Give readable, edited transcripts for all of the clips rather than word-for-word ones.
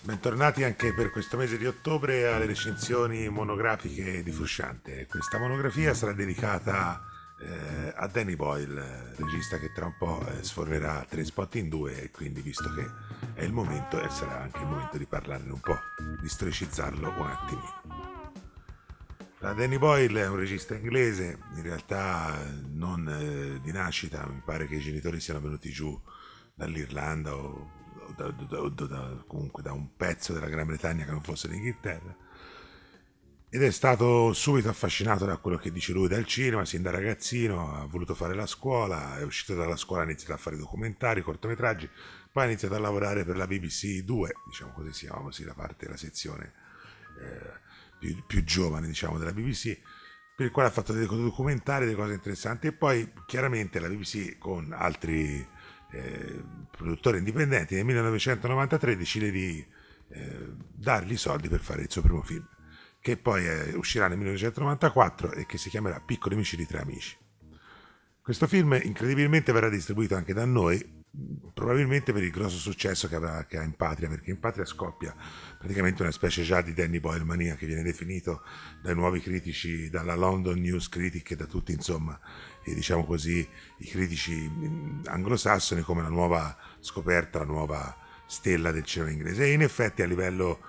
Bentornati anche per questo mese di ottobre alle recensioni monografiche di Frusciante. Questa monografia sarà dedicata a Danny Boyle, regista che tra un po' sfornerà Trainspot in due, e quindi visto che è il momento e sarà anche il momento di parlarne un po', di storicizzarlo un attimino. Danny Boyle è un regista inglese, in realtà non di nascita, mi pare che i genitori siano venuti giù dall'Irlanda o comunque da un pezzo della Gran Bretagna che non fosse l'Inghilterra, ed è stato subito affascinato da quello che dice lui, dal cinema. Sin da ragazzino ha voluto fare la scuola, è uscito dalla scuola, ha iniziato a fare documentari, cortometraggi, poi ha iniziato a lavorare per la BBC 2, diciamo così, si chiama così la sezione più giovane, diciamo, della BBC, per il quale ha fatto dei documentari, delle cose interessanti, e poi chiaramente la BBC con altri produttori indipendenti nel 1993 decide di dargli i soldi per fare il suo primo film, che poi uscirà nel 1994 e che si chiamerà Piccoli amici di tre amici. Questo film incredibilmente verrà distribuito anche da noi, probabilmente per il grosso successo che ha in patria, perché in patria scoppia praticamente una specie già di Danny Boyle mania, che viene definito dai nuovi critici, dalla London News Critic e da tutti, insomma, e diciamo così, i critici anglosassoni, come la nuova scoperta, la nuova stella del cinema inglese. E in effetti a livello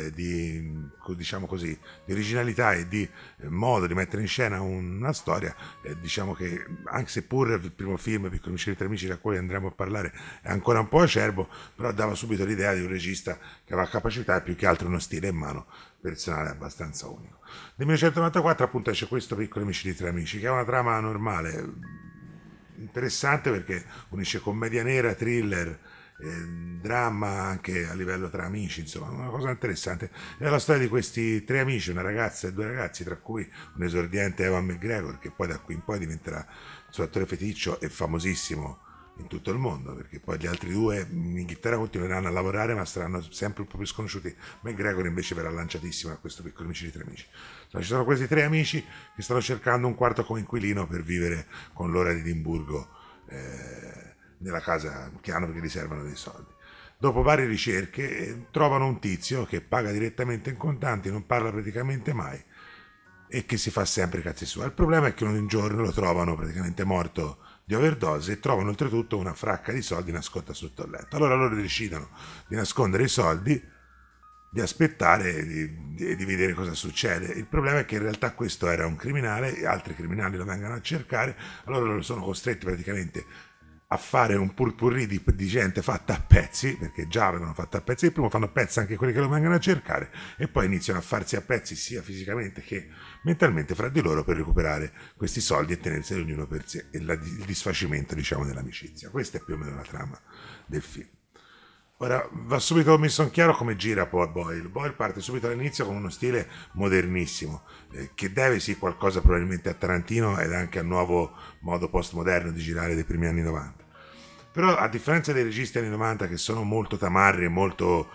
diciamo così, di originalità e di modo di mettere in scena una storia, diciamo che anche se pure il primo film, Piccoli amici di tre amici, da cui andremo a parlare, è ancora un po' acerbo, però dava subito l'idea di un regista che aveva capacità e più che altro uno stile in mano personale abbastanza unico. Nel 1994 appunto esce questo Piccoli amici di tre amici, che è una trama normale, interessante, perché unisce commedia nera, thriller, dramma anche a livello tra amici, insomma, una cosa interessante. È la storia di questi tre amici, una ragazza e due ragazzi, tra cui un esordiente, Ewan McGregor, che poi da qui in poi diventerà il suo attore feticcio e famosissimo in tutto il mondo, perché poi gli altri due in Inghilterra continueranno a lavorare ma saranno sempre un po' più sconosciuti. McGregor invece verrà lanciatissimo a questo Piccoli amici di tre amici. Ci sono questi tre amici che stanno cercando un quarto coinquilino per vivere con loro ad Edimburgo, nella casa che hanno, perché gli servono dei soldi. Dopo varie ricerche trovano un tizio che paga direttamente in contanti, non parla praticamente mai e che si fa sempre i cazzi suoi. Il problema è che un giorno lo trovano praticamente morto di overdose e trovano oltretutto una fracca di soldi nascosta sotto il letto. Allora loro decidono di nascondere i soldi, di aspettare e di vedere cosa succede. Il problema è che in realtà questo era un criminale, altri criminali lo vengono a cercare, allora loro sono costretti praticamente a fare un purpurri di gente fatta a pezzi, perché già avevano fatto a pezzi il primo, fanno a pezzi anche quelli che lo vengono a cercare, e poi iniziano a farsi a pezzi sia fisicamente che mentalmente fra di loro per recuperare questi soldi e tenerseli ognuno per sé, e il disfacimento, diciamo, dell'amicizia. Questa è più o meno la trama del film. Ora, va subito messo in chiaro come gira poi Boyle. Boyle parte subito all'inizio con uno stile modernissimo, che deve sì qualcosa probabilmente a Tarantino ed anche al nuovo modo postmoderno di girare dei primi anni 90. Però a differenza dei registi anni 90, che sono molto tamarri e molto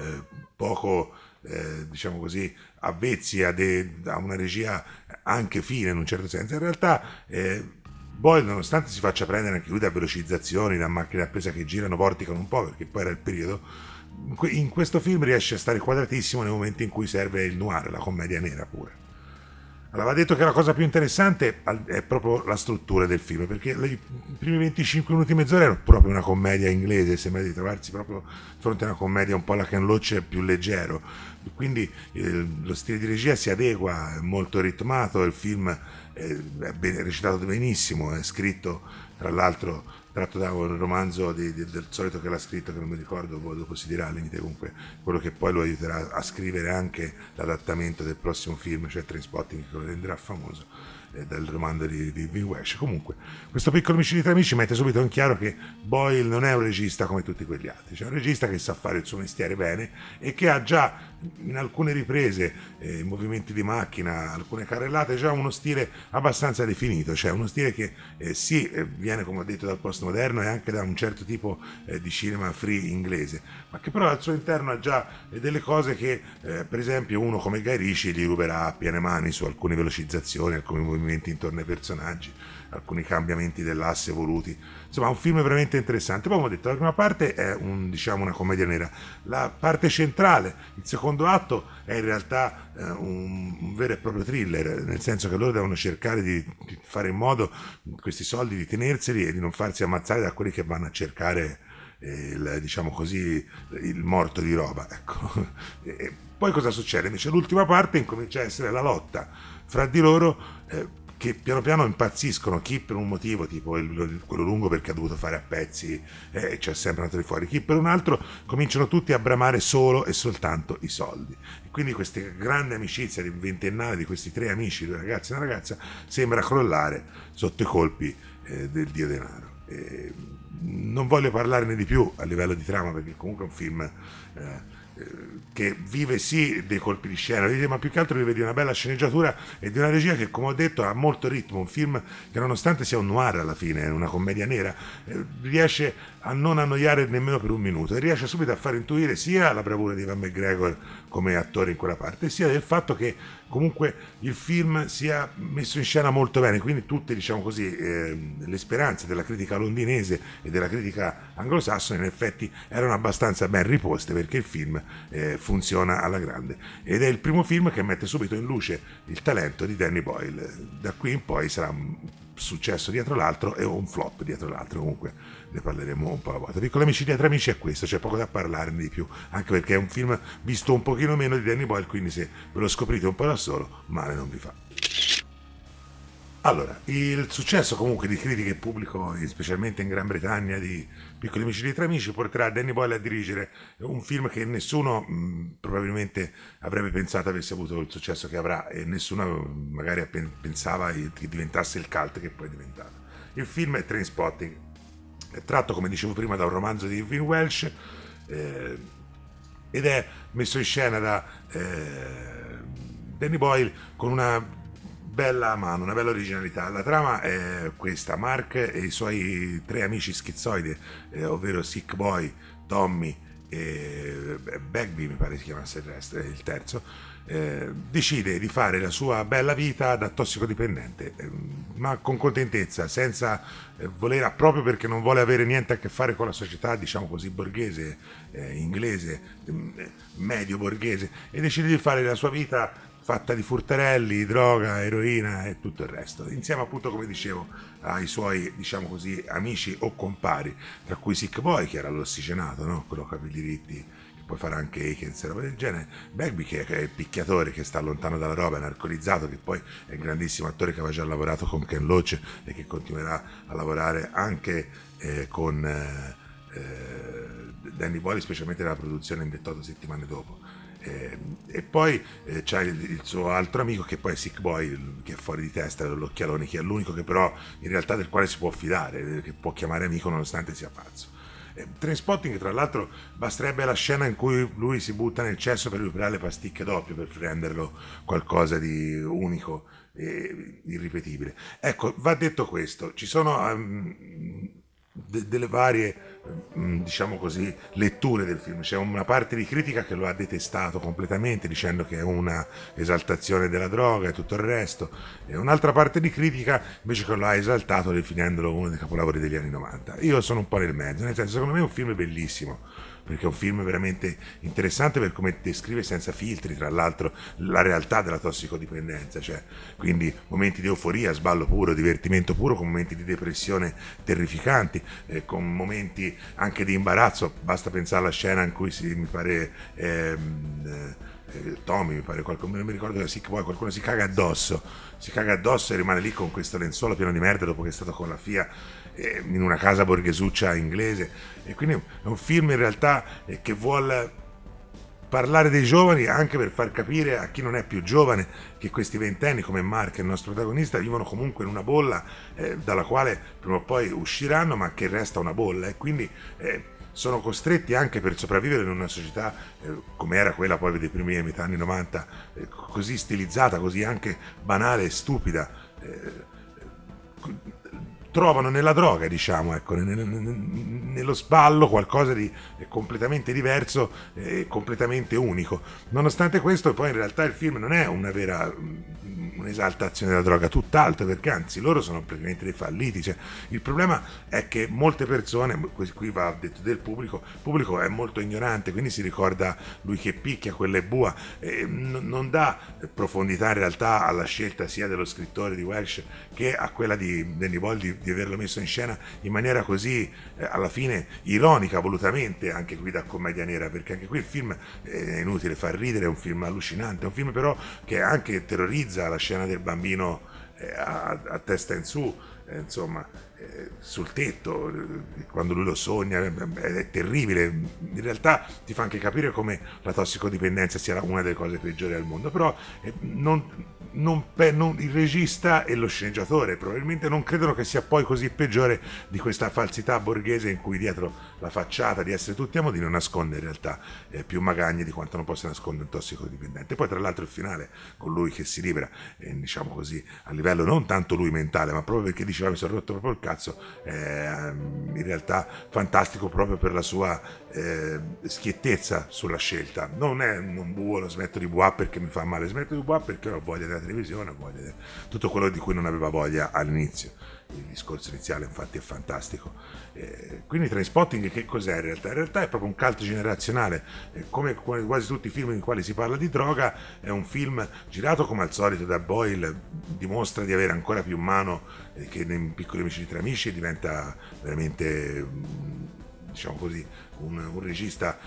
poco, diciamo così, avvezzi a una regia anche fine in un certo senso, in realtà Boyle, nonostante si faccia prendere anche lui da velocizzazioni, da macchine a presa che girano, vorticano un po', perché poi era il periodo, in questo film riesce a stare quadratissimo nei momenti in cui serve il noir, la commedia nera pure. Allora, va detto che la cosa più interessante è proprio la struttura del film, perché i primi 25 minuti, mezz'ora, erano proprio una commedia inglese, sembra di trovarsi proprio di fronte a una commedia un po' alla Ken Loach, più leggero, quindi lo stile di regia si adegua, è molto ritmato, il film è recitato benissimo, è scritto tra l'altro tratto da un romanzo del solito che l'ha scritto, che non mi ricordo, dopo si dirà al limite, comunque quello che poi lo aiuterà a scrivere anche l'adattamento del prossimo film, cioè Trainspotting, che lo renderà famoso, dal romanzo di Vin Wesh. Comunque questo Piccolo amici di tre amici mette subito in chiaro che Boyle non è un regista come tutti quegli altri, cioè un regista che sa fare il suo mestiere bene e che ha già in alcune riprese, movimenti di macchina, alcune carrellate, già uno stile abbastanza definito, cioè uno stile che sì, viene, come ho detto, dal postmoderno e anche da un certo tipo di cinema free inglese, ma che però al suo interno ha già delle cose che per esempio uno come Guy Ritchie gli ruberà a piene mani su alcune velocizzazioni, alcuni movimenti movimenti intorno ai personaggi, alcuni cambiamenti dell'asse voluti. Insomma, un film veramente interessante. Poi, come ho detto, la prima parte è diciamo una commedia nera, la parte centrale, il secondo atto, è in realtà un vero e proprio thriller, nel senso che loro devono cercare di fare in modo questi soldi di tenerseli e di non farsi ammazzare da quelli che vanno a cercare diciamo così, il morto di roba, ecco. E poi cosa succede? Invece l'ultima parte incomincia a essere la lotta fra di loro, che piano piano impazziscono, chi per un motivo, tipo quello lungo perché ha dovuto fare a pezzi e c'è sempre andato di fuori, chi per un altro, cominciano tutti a bramare solo e soltanto i soldi. E quindi questa grande amicizia di ventennale di questi tre amici, due ragazzi e una ragazza, sembra crollare sotto i colpi del dio denaro. Non voglio parlarne di più a livello di trama, perché comunque è un film che vive sì dei colpi di scena, ma più che altro vive di una bella sceneggiatura e di una regia che, come ho detto, ha molto ritmo. Un film che, nonostante sia un noir alla fine, è una commedia nera, riesce a non annoiare nemmeno per un minuto e riesce subito a far intuire sia la bravura di Ewan McGregor come attore in quella parte, sia del fatto che comunque il film sia messo in scena molto bene. Quindi tutte, diciamo così, le speranze della critica londinese e della critica anglosassone in effetti erano abbastanza ben riposte, perché il film funziona alla grande ed è il primo film che mette subito in luce il talento di Danny Boyle. Da qui in poi sarà un successo dietro l'altro e un flop dietro l'altro, comunque ne parleremo un po' alla volta. Piccoli amici di tra amici è questo, c'è poco da parlarne di più, anche perché è un film visto un pochino meno di Danny Boyle, quindi se ve lo scoprite un po' da solo, male non vi fa. Allora, il successo comunque di critica e pubblico, specialmente in Gran Bretagna, di Piccoli amici di tre amici, porterà Danny Boyle a dirigere un film che nessuno probabilmente avrebbe pensato avesse avuto il successo che avrà, e nessuno magari pensava che diventasse il cult che poi è diventato. Il film è Trainspotting, è tratto, come dicevo prima, da un romanzo di Irving Welsh, ed è messo in scena da Danny Boyle con una bella mano, una bella originalità. La trama è questa: Mark e i suoi tre amici schizoidi, ovvero Sick Boy, Tommy e Bagby, mi pare si chiamasse il terzo, decide di fare la sua bella vita da tossicodipendente, ma con contentezza, senza voler, proprio perché non vuole avere niente a che fare con la società, diciamo così, borghese, inglese, medio borghese, e decide di fare la sua vita fatta di furtarelli, droga, eroina e tutto il resto, insieme appunto, come dicevo, ai suoi, diciamo così, amici o compari, tra cui Sick Boy, che era l'ossigenato, no? Quello capelli ritti, che poi farà anche Akins e roba del genere, Bagby, che è il picchiatore, che sta lontano dalla roba, è narcolizzato, che poi è un grandissimo attore che aveva già lavorato con Ken Loach e che continuerà a lavorare anche con Danny Boyle, specialmente nella produzione in 28 settimane dopo. E poi c'è il suo altro amico, che poi è Sick Boy, che è fuori di testa, l'occhialone, che è l'unico che però in realtà del quale si può fidare, che può chiamare amico nonostante sia pazzo. Trainspotting, tra l'altro, basterebbe la scena in cui lui si butta nel cesso per recuperare le pasticche doppie per renderlo qualcosa di unico e irripetibile. Ecco, va detto questo, ci sono delle varie, diciamo così, letture del film. C'è una parte di critica che lo ha detestato completamente, dicendo che è una esaltazione della droga e tutto il resto, e un'altra parte di critica invece che lo ha esaltato, definendolo uno dei capolavori degli anni 90. Io sono un po' nel mezzo, nel senso, secondo me è un film bellissimo, perché è un film veramente interessante per come descrive senza filtri, tra l'altro, la realtà della tossicodipendenza, cioè quindi momenti di euforia, sballo puro, divertimento puro, con momenti di depressione terrificanti, con momenti anche di imbarazzo. Basta pensare alla scena in cui mi pare Tommy, mi pare, non mi ricordo che qualcuno si caga addosso e rimane lì con questo lenzuolo pieno di merda dopo che è stato con la FIA in una casa borghesuccia inglese. E quindi è un film in realtà che vuole parlare dei giovani, anche per far capire a chi non è più giovane che questi ventenni, come Mark, il nostro protagonista, vivono comunque in una bolla dalla quale prima o poi usciranno, ma che resta una bolla, e quindi sono costretti, anche per sopravvivere in una società come era quella poi dei primi e metà anni 90, così stilizzata, così anche banale e stupida, trovano nella droga, diciamo, ecco, nello sballo, qualcosa di completamente diverso e completamente unico. Nonostante questo, poi in realtà il film non è una un'esaltazione della droga, tutt'altro, perché anzi loro sono praticamente dei falliti. Cioè, il problema è che molte persone, qui va detto del pubblico, il pubblico è molto ignorante, quindi si ricorda lui che picchia, quella è bua, non dà profondità in realtà alla scelta sia dello scrittore di Welsh che a quella di Danny Boyle di averlo messo in scena in maniera così alla fine ironica, volutamente, anche qui da commedia nera, perché anche qui il film è inutile far ridere, è un film allucinante, è un film però che anche terrorizza, la scena del bambino a testa in su, insomma, sul tetto, quando lui lo sogna, è terribile. In realtà ti fa anche capire come la tossicodipendenza sia una delle cose peggiori al mondo, però il regista e lo sceneggiatore probabilmente non credono che sia poi così peggiore di questa falsità borghese in cui dietro la facciata di essere tutti a modino nasconde in realtà più magagne di quanto non possa nascondere un tossicodipendente. Poi tra l'altro il finale con lui che si libera, diciamo così, a livello non tanto lui mentale, ma proprio perché diceva mi sono rotto proprio il cazzo, in realtà fantastico proprio per la sua schiettezza sulla scelta. Non buo, lo smetto di buà perché mi fa male, smetto di buà perché ho voglia della televisione, ho voglia di tutto quello di cui non aveva voglia all'inizio. Il discorso iniziale infatti è fantastico. Quindi Trainspotting che cos'è in realtà? In realtà è proprio un cult generazionale, come quasi tutti i film in cui si parla di droga. È un film girato come al solito da Boyle, dimostra di avere ancora più mano che in Piccoli amici di tre amici, e diventa veramente, diciamo così, un regista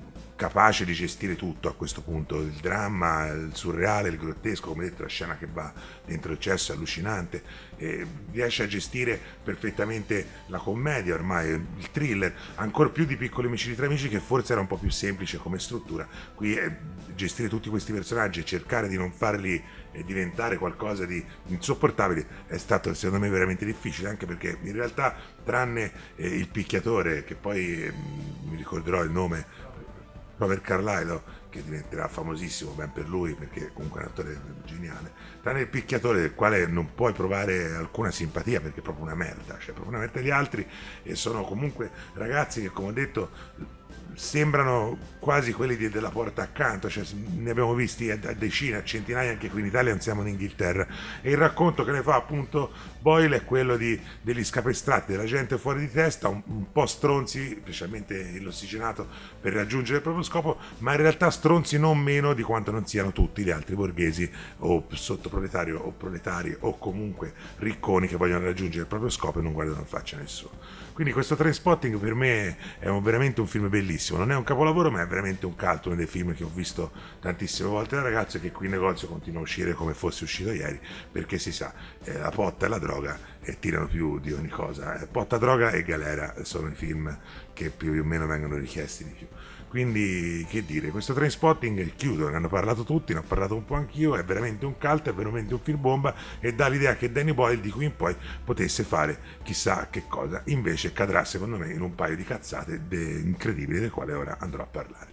capace di gestire tutto a questo punto, il dramma, il surreale, il grottesco, come detto la scena che va dentro il cesso è allucinante, riesce a gestire perfettamente la commedia ormai, il thriller, ancora più di Piccoli amici di tre amici che forse era un po' più semplice come struttura. Qui gestire tutti questi personaggi e cercare di non farli diventare qualcosa di insopportabile è stato secondo me veramente difficile, anche perché in realtà tranne il picchiatore, che poi mi ricorderò il nome, Robert Carlyle, che diventerà famosissimo ben per lui perché comunque è un attore geniale, tranne il picchiatore del quale non puoi provare alcuna simpatia perché è proprio una merda, cioè proprio una merda. Gli altri sono comunque ragazzi che, come ho detto, sembrano quasi quelli della porta accanto, cioè ne abbiamo visti a decine, a centinaia anche qui in Italia, non siamo in Inghilterra, e il racconto che ne fa appunto Boyle è quello degli scapestrati, della gente fuori di testa, un po' stronzi, specialmente l'ossigenato, per raggiungere il proprio scopo, ma in realtà stronzi non meno di quanto non siano tutti gli altri borghesi o sottoproletari o proletari o comunque ricconi che vogliono raggiungere il proprio scopo e non guardano in faccia a nessuno. Quindi questo Trainspotting per me è veramente un film bellissimo, non è un capolavoro ma è veramente un cult, uno dei film che ho visto tantissime volte da ragazzo e che qui in negozio continua a uscire come fosse uscito ieri, perché si sa, la potta e la droga tirano più di ogni cosa, potta, droga e galera sono i film che più o meno vengono richiesti di più. Quindi, che dire, questo Trainspotting, chiudo, ne hanno parlato tutti, ne ho parlato un po' anch'io, è veramente un cult, è veramente un film bomba e dà l'idea che Danny Boyle di qui in poi potesse fare chissà che cosa, invece cadrà secondo me in un paio di cazzate incredibili, del quale ora andrò a parlare.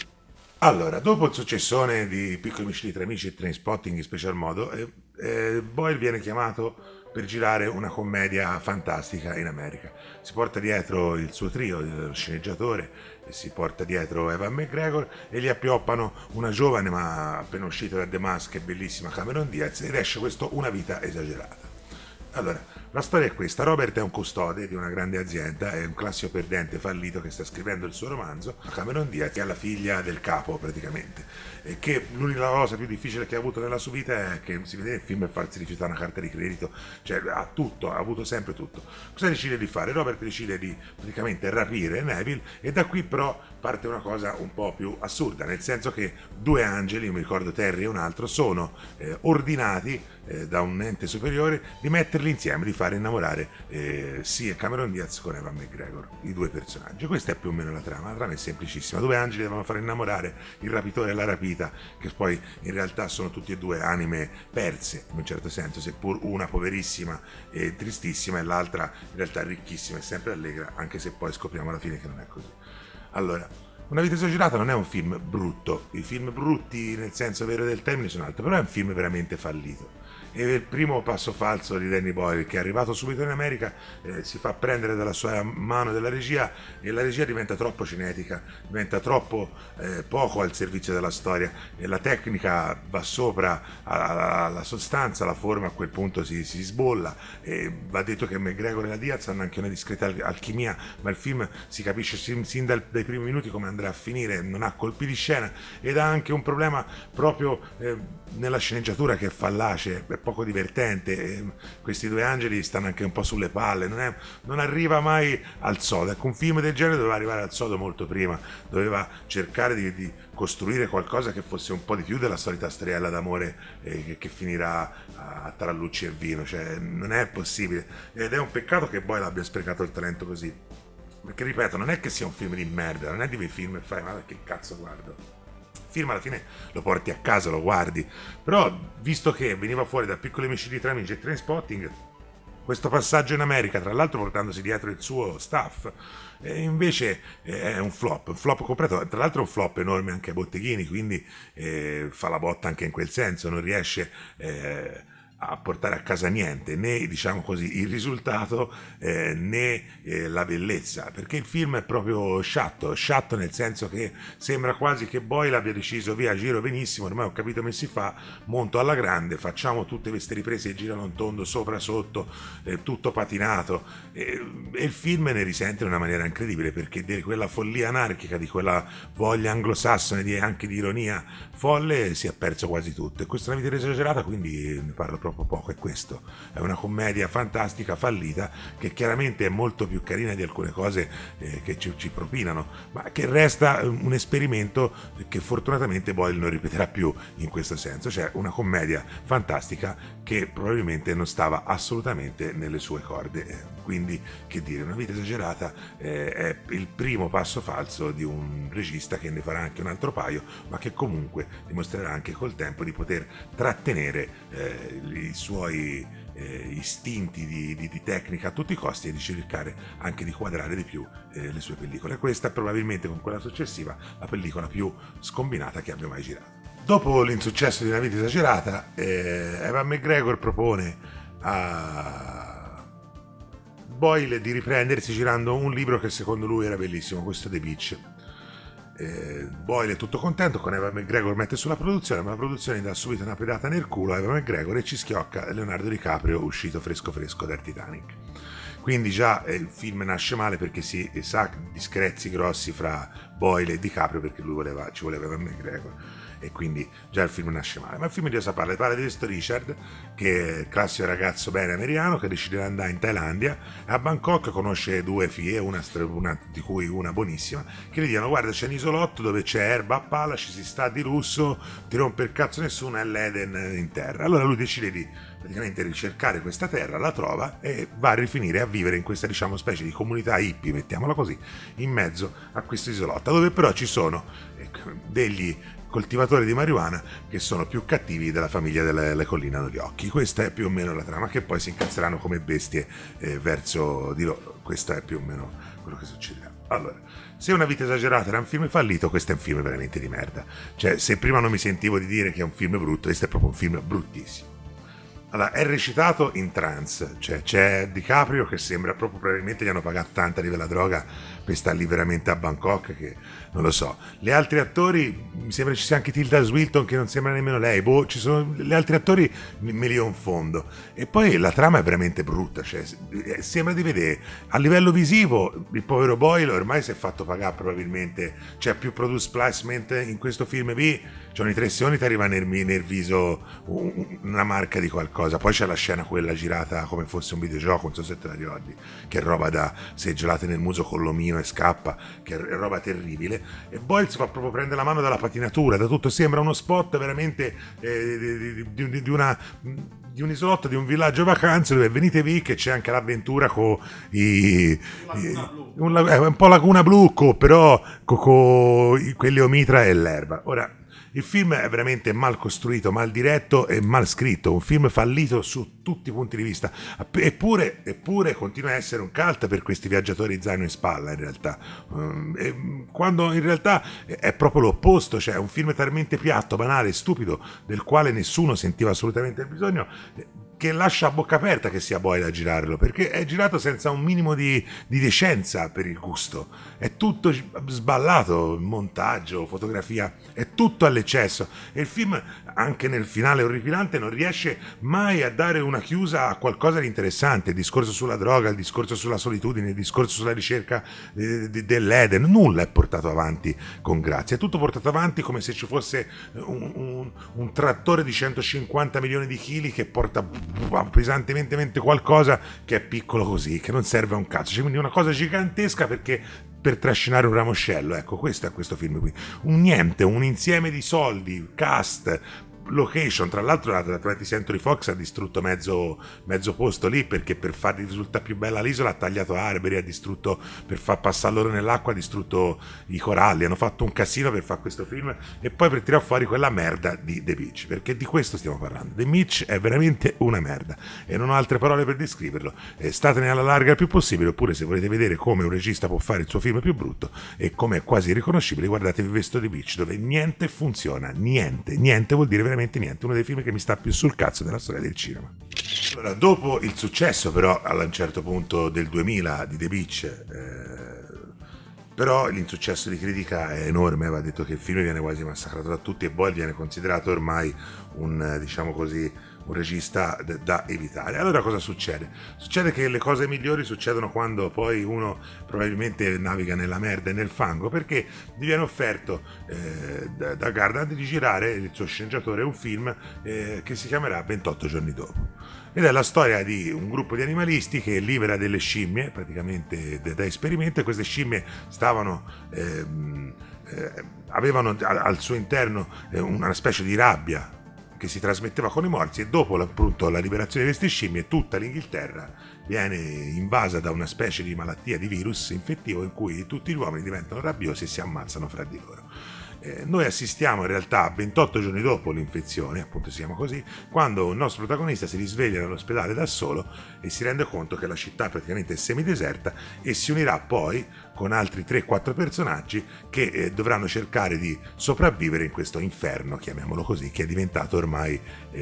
Allora, dopo il successone di Piccoli amici di tre amici e Trainspotting in special modo, Boyle viene chiamato per girare una commedia fantastica in America. Si porta dietro il suo trio, il sceneggiatore, si porta dietro Ewan McGregor e gli appioppano una giovane ma appena uscita da The Mask e bellissima Cameron Diaz, ed esce questo Una vita esagerata. Allora, la storia è questa: Robert è un custode di una grande azienda, è un classico perdente fallito che sta scrivendo il suo romanzo. Cameron Diaz è la figlia del capo praticamente, e che l'unica cosa più difficile che ha avuto nella sua vita è che si vede nel film è farsi rifiutare una carta di credito, cioè ha tutto, ha avuto sempre tutto. Cosa decide di fare? Robert decide di praticamente rapire Neville, e da qui però parte una cosa un po' più assurda, nel senso che due angeli, mi ricordo Terry e un altro, sono ordinati da un ente superiore di metterli insieme, di fare innamorare sia Cameron Diaz con Ewan McGregor, i due personaggi. Questa è più o meno la trama è semplicissima: due angeli devono fare innamorare il rapitore e la rapita, che poi in realtà sono tutti e due anime perse in un certo senso, seppur una poverissima e tristissima e l'altra in realtà ricchissima e sempre allegra, anche se poi scopriamo alla fine che non è così. Allora, Una vita esagerata non è un film brutto, i film brutti nel senso vero del termine sono altri, però è un film veramente fallito. E il primo passo falso di Danny Boyle, che è arrivato subito in America, si fa prendere dalla sua mano della regia, e la regia diventa troppo cinetica, diventa troppo poco al servizio della storia, e la tecnica va sopra alla sostanza, la forma a quel punto si sbolla. E va detto che McGregor e la Diaz hanno anche una discreta alchimia, ma il film si capisce sin dai primi minuti come andrà a finire, non ha colpi di scena, ed ha anche un problema proprio nella sceneggiatura, che è fallace, è poco divertente. Questi due angeli stanno anche un po' sulle palle, non arriva mai al sodo. Ecco, un film del genere doveva arrivare al sodo molto prima, doveva cercare di costruire qualcosa che fosse un po' di più della solita storiella d'amore che finirà a tarallucci e vino. Cioè, non è possibile, ed è un peccato che Boyle abbia sprecato il talento così, perché ripeto, non è che sia un film di merda, non è di quei film e fai ma che cazzo guardo. Il film alla fine lo porti a casa, lo guardi, però visto che veniva fuori da Piccoli omicidi tra amici e Trainspotting, questo passaggio in America, tra l'altro portandosi dietro il suo staff, invece è un flop completo, tra l'altro è un flop enorme anche ai botteghini, quindi fa la botta anche in quel senso, non riesce a portare a casa niente, né diciamo così il risultato né la bellezza, perché il film è proprio sciatto nel senso che sembra quasi che Boyle abbia deciso via, giro benissimo, ormai ho capito come si fa, monto alla grande, facciamo tutte queste riprese e girano in tondo sopra sotto, tutto patinato, e il film ne risente in una maniera incredibile, perché di quella follia anarchica, di quella voglia anglosassone, anche di ironia folle, si è perso quasi tutto. E questa è una vita esagerata, quindi ne parlo proprio poco. È questo, è una commedia fantastica fallita, che chiaramente è molto più carina di alcune cose che ci propinano, ma che resta un esperimento che fortunatamente Boyle non ripeterà più in questo senso. Cioè una commedia fantastica che probabilmente non stava assolutamente nelle sue corde. Quindi, che dire, una vita esagerata è il primo passo falso di un regista che ne farà anche un altro paio, ma che comunque dimostrerà anche col tempo di poter trattenere i suoi istinti di tecnica a tutti i costi, e di cercare anche di quadrare di più le sue pellicole. Questa è probabilmente, con quella successiva, la pellicola più scombinata che abbia mai girato. Dopo l'insuccesso di Una vita esagerata, Ewan McGregor propone a Boyle di riprendersi girando un libro che secondo lui era bellissimo, questo The Beach. Boyle è tutto contento, con Ewan McGregor mette sulla produzione, ma la produzione dà subito una pedata nel culo a Ewan McGregor e ci schiocca Leonardo DiCaprio, uscito fresco dal Titanic. Quindi già il film nasce male, perché si sa discrezi grossi fra Boyle e DiCaprio, perché ci voleva Ewan McGregor, e quindi già il film nasce male. Ma il film di cosa parla? Parla di questo Richard, che è il classico ragazzo bene americano, che decide di andare in Thailandia. A Bangkok conosce due figlie, una di cui una buonissima, che gli dicono: guarda, c'è un isolotto dove c'è erba a palla, ci si sta di lusso, ti rompe il cazzo nessuno, è l'Eden in terra. Allora lui decide di praticamente ricercare questa terra, la trova e va a rifinire a vivere in questa, diciamo, specie di comunità hippie, mettiamola così, in mezzo a questo isolotto, dove però ci sono degli coltivatori di marijuana che sono più cattivi della famiglia delle colline agli occhi. Questa è più o meno la trama, che poi si incazzeranno come bestie verso di loro. Questo è più o meno quello che succederà. Allora, se Una vita esagerata era un film fallito, questo è un film veramente di merda. Cioè, se prima non mi sentivo di dire che è un film brutto, questo è proprio un film bruttissimo. Allora, è recitato in trance, cioè c'è DiCaprio che sembra proprio, probabilmente gli hanno pagato tanta di quella droga per stare lì veramente a Bangkok, che non lo so. Gli altri attori, mi sembra ci sia anche Tilda Swinton, che non sembra nemmeno lei, ci sono gli altri attori, me li confondo. E poi la trama è veramente brutta, cioè sembra di vedere, a livello visivo, il povero Boyle ormai si è fatto pagare probabilmente, c'è più produce placement in questo film qui, c'è i 3 secondi ti arriva nel viso una marca di qualcosa. Poi c'è la scena quella girata come fosse un videogioco, non so se te la ricordi, che è roba da seggiolate nel muso con l'omino e scappa, che è roba terribile, e Boyle si fa proprio prendere la mano dalla patinatura, da tutto, sembra uno spot veramente di un isolotto, di un villaggio vacanze, dove venitevi che c'è anche l'avventura con un po' Laguna Blu, però con quelli omitra e l'erba. Ora, Il film è veramente mal costruito, mal diretto e mal scritto, un film fallito su tutti i punti di vista, eppure continua a essere un cult per questi viaggiatori zaino in spalla in realtà. Quando in realtà è proprio l'opposto, cioè è un film talmente piatto, banale, stupido, del quale nessuno sentiva assolutamente il bisogno, che lascia a bocca aperta che sia Boyle a girarlo, perché è girato senza un minimo di decenza per il gusto. È tutto sballato, montaggio, fotografia, è tutto all'eccesso. E il film, anche nel finale orripilante, non riesce mai a dare una chiusa a qualcosa di interessante. Il discorso sulla droga, il discorso sulla solitudine, il discorso sulla ricerca dell'Eden, nulla è portato avanti con grazia. È tutto portato avanti come se ci fosse un trattore di 150 milioni di chili che porta pesantemente qualcosa che è piccolo così, che non serve a un cazzo. C'è quindi una cosa gigantesca perché per trascinare un ramoscello. Ecco, questo è questo film qui. Un niente, un insieme di soldi, cast, location. Tra l'altro la 20th Century Fox ha distrutto mezzo posto lì, perché per fargli risultare più bella l'isola ha tagliato alberi, ha distrutto, per far passare loro nell'acqua ha distrutto i coralli, hanno fatto un casino per fare questo film e poi per tirare fuori quella merda di The Beach, perché di questo stiamo parlando. The Beach è veramente una merda e non ho altre parole per descriverlo. Statene alla larga il più possibile, oppure se volete vedere come un regista può fare il suo film più brutto e come è quasi irriconoscibile, guardatevi Vesto The Beach, dove niente funziona, niente vuol dire veramente niente, uno dei film che mi sta più sul cazzo della storia del cinema. Allora, dopo il successo però a un certo punto del 2000 di The Beach, però l'insuccesso di critica è enorme, va detto che il film viene quasi massacrato da tutti e Boyle viene considerato ormai un, diciamo così, un regista da evitare. Allora cosa succede? Succede che le cose migliori succedono quando poi uno probabilmente naviga nella merda e nel fango, perché gli viene offerto da Gardner di girare, il suo sceneggiatore, un film che si chiamerà 28 giorni dopo. Ed è la storia di un gruppo di animalisti che libera delle scimmie, praticamente da esperimento, e queste scimmie avevano al suo interno una specie di rabbia che si trasmetteva con i morsi, e dopo appunto la liberazione di queste scimmie tutta l'Inghilterra viene invasa da una specie di malattia, di virus infettivo in cui tutti gli uomini diventano rabbiosi e si ammazzano fra di loro. Noi assistiamo in realtà a 28 giorni dopo l'infezione, appunto si chiama così, quando il nostro protagonista si risveglia nell'ospedale da solo e si rende conto che la città praticamente è semideserta, e si unirà poi con altri 3-4 personaggi che dovranno cercare di sopravvivere in questo inferno, chiamiamolo così, che è diventato ormai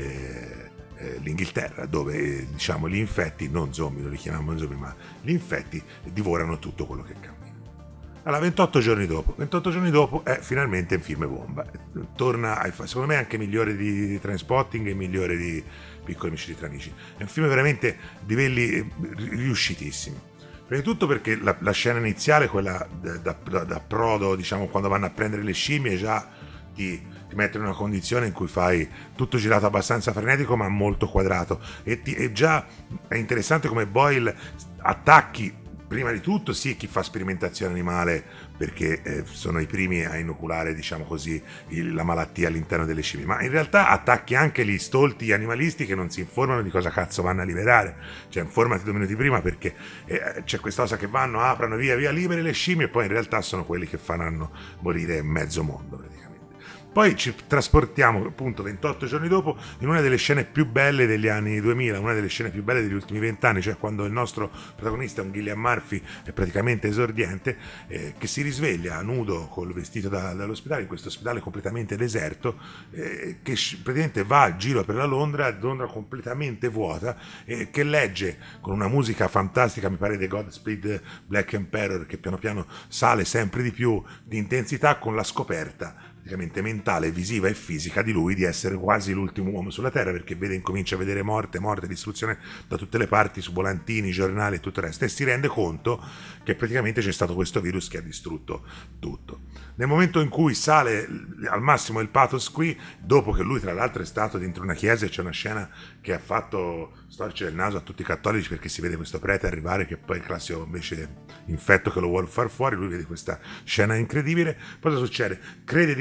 l'Inghilterra, dove diciamo gli infetti, non zombie, non li chiamiamo zombie, ma gli infetti divorano tutto quello che cammina. Allora, 28 giorni dopo è finalmente un film bomba. Torna, secondo me, anche migliore di Trainspotting e migliore di Piccoli amici tra amici. È un film veramente di livelli riuscitissimi. Prima di tutto perché la scena iniziale, quella da prodo, diciamo, quando vanno a prendere le scimmie, già ti mette in una condizione in cui fai tutto girato abbastanza frenetico ma molto quadrato. E già è interessante come Boyle attacchi prima di tutto sì chi fa sperimentazione animale, perché sono i primi a inoculare, diciamo così, la malattia all'interno delle scimmie, ma in realtà attacchi anche gli stolti animalisti che non si informano di cosa cazzo vanno a liberare. Cioè, informati 2 minuti prima, perché c'è questa cosa che vanno, aprano via libere le scimmie, e poi in realtà sono quelli che faranno morire mezzo mondo praticamente. Poi ci trasportiamo appunto 28 giorni dopo in una delle scene più belle degli anni 2000, una delle scene più belle degli ultimi 20 anni, cioè quando il nostro protagonista, un Cillian Murphy, è praticamente esordiente, che si risveglia nudo col vestito dall'ospedale, in questo ospedale completamente deserto, che praticamente va a giro per la Londra completamente vuota, che legge con una musica fantastica, mi pare di Godspeed Black Emperor, che piano piano sale sempre di più di intensità, con la scoperta praticamente mentale, visiva e fisica di lui di essere quasi l'ultimo uomo sulla terra, perché comincia a vedere morte, distruzione da tutte le parti, su volantini, giornali e tutto il resto, e si rende conto che praticamente c'è stato questo virus che ha distrutto tutto. Nel momento in cui sale al massimo il pathos qui, dopo che lui tra l'altro è stato dentro una chiesa, e c'è una scena che ha fatto storcere il naso a tutti i cattolici, perché si vede questo prete arrivare che poi è il classico invece infetto che lo vuole far fuori, lui vede questa scena incredibile. Cosa succede? Crede di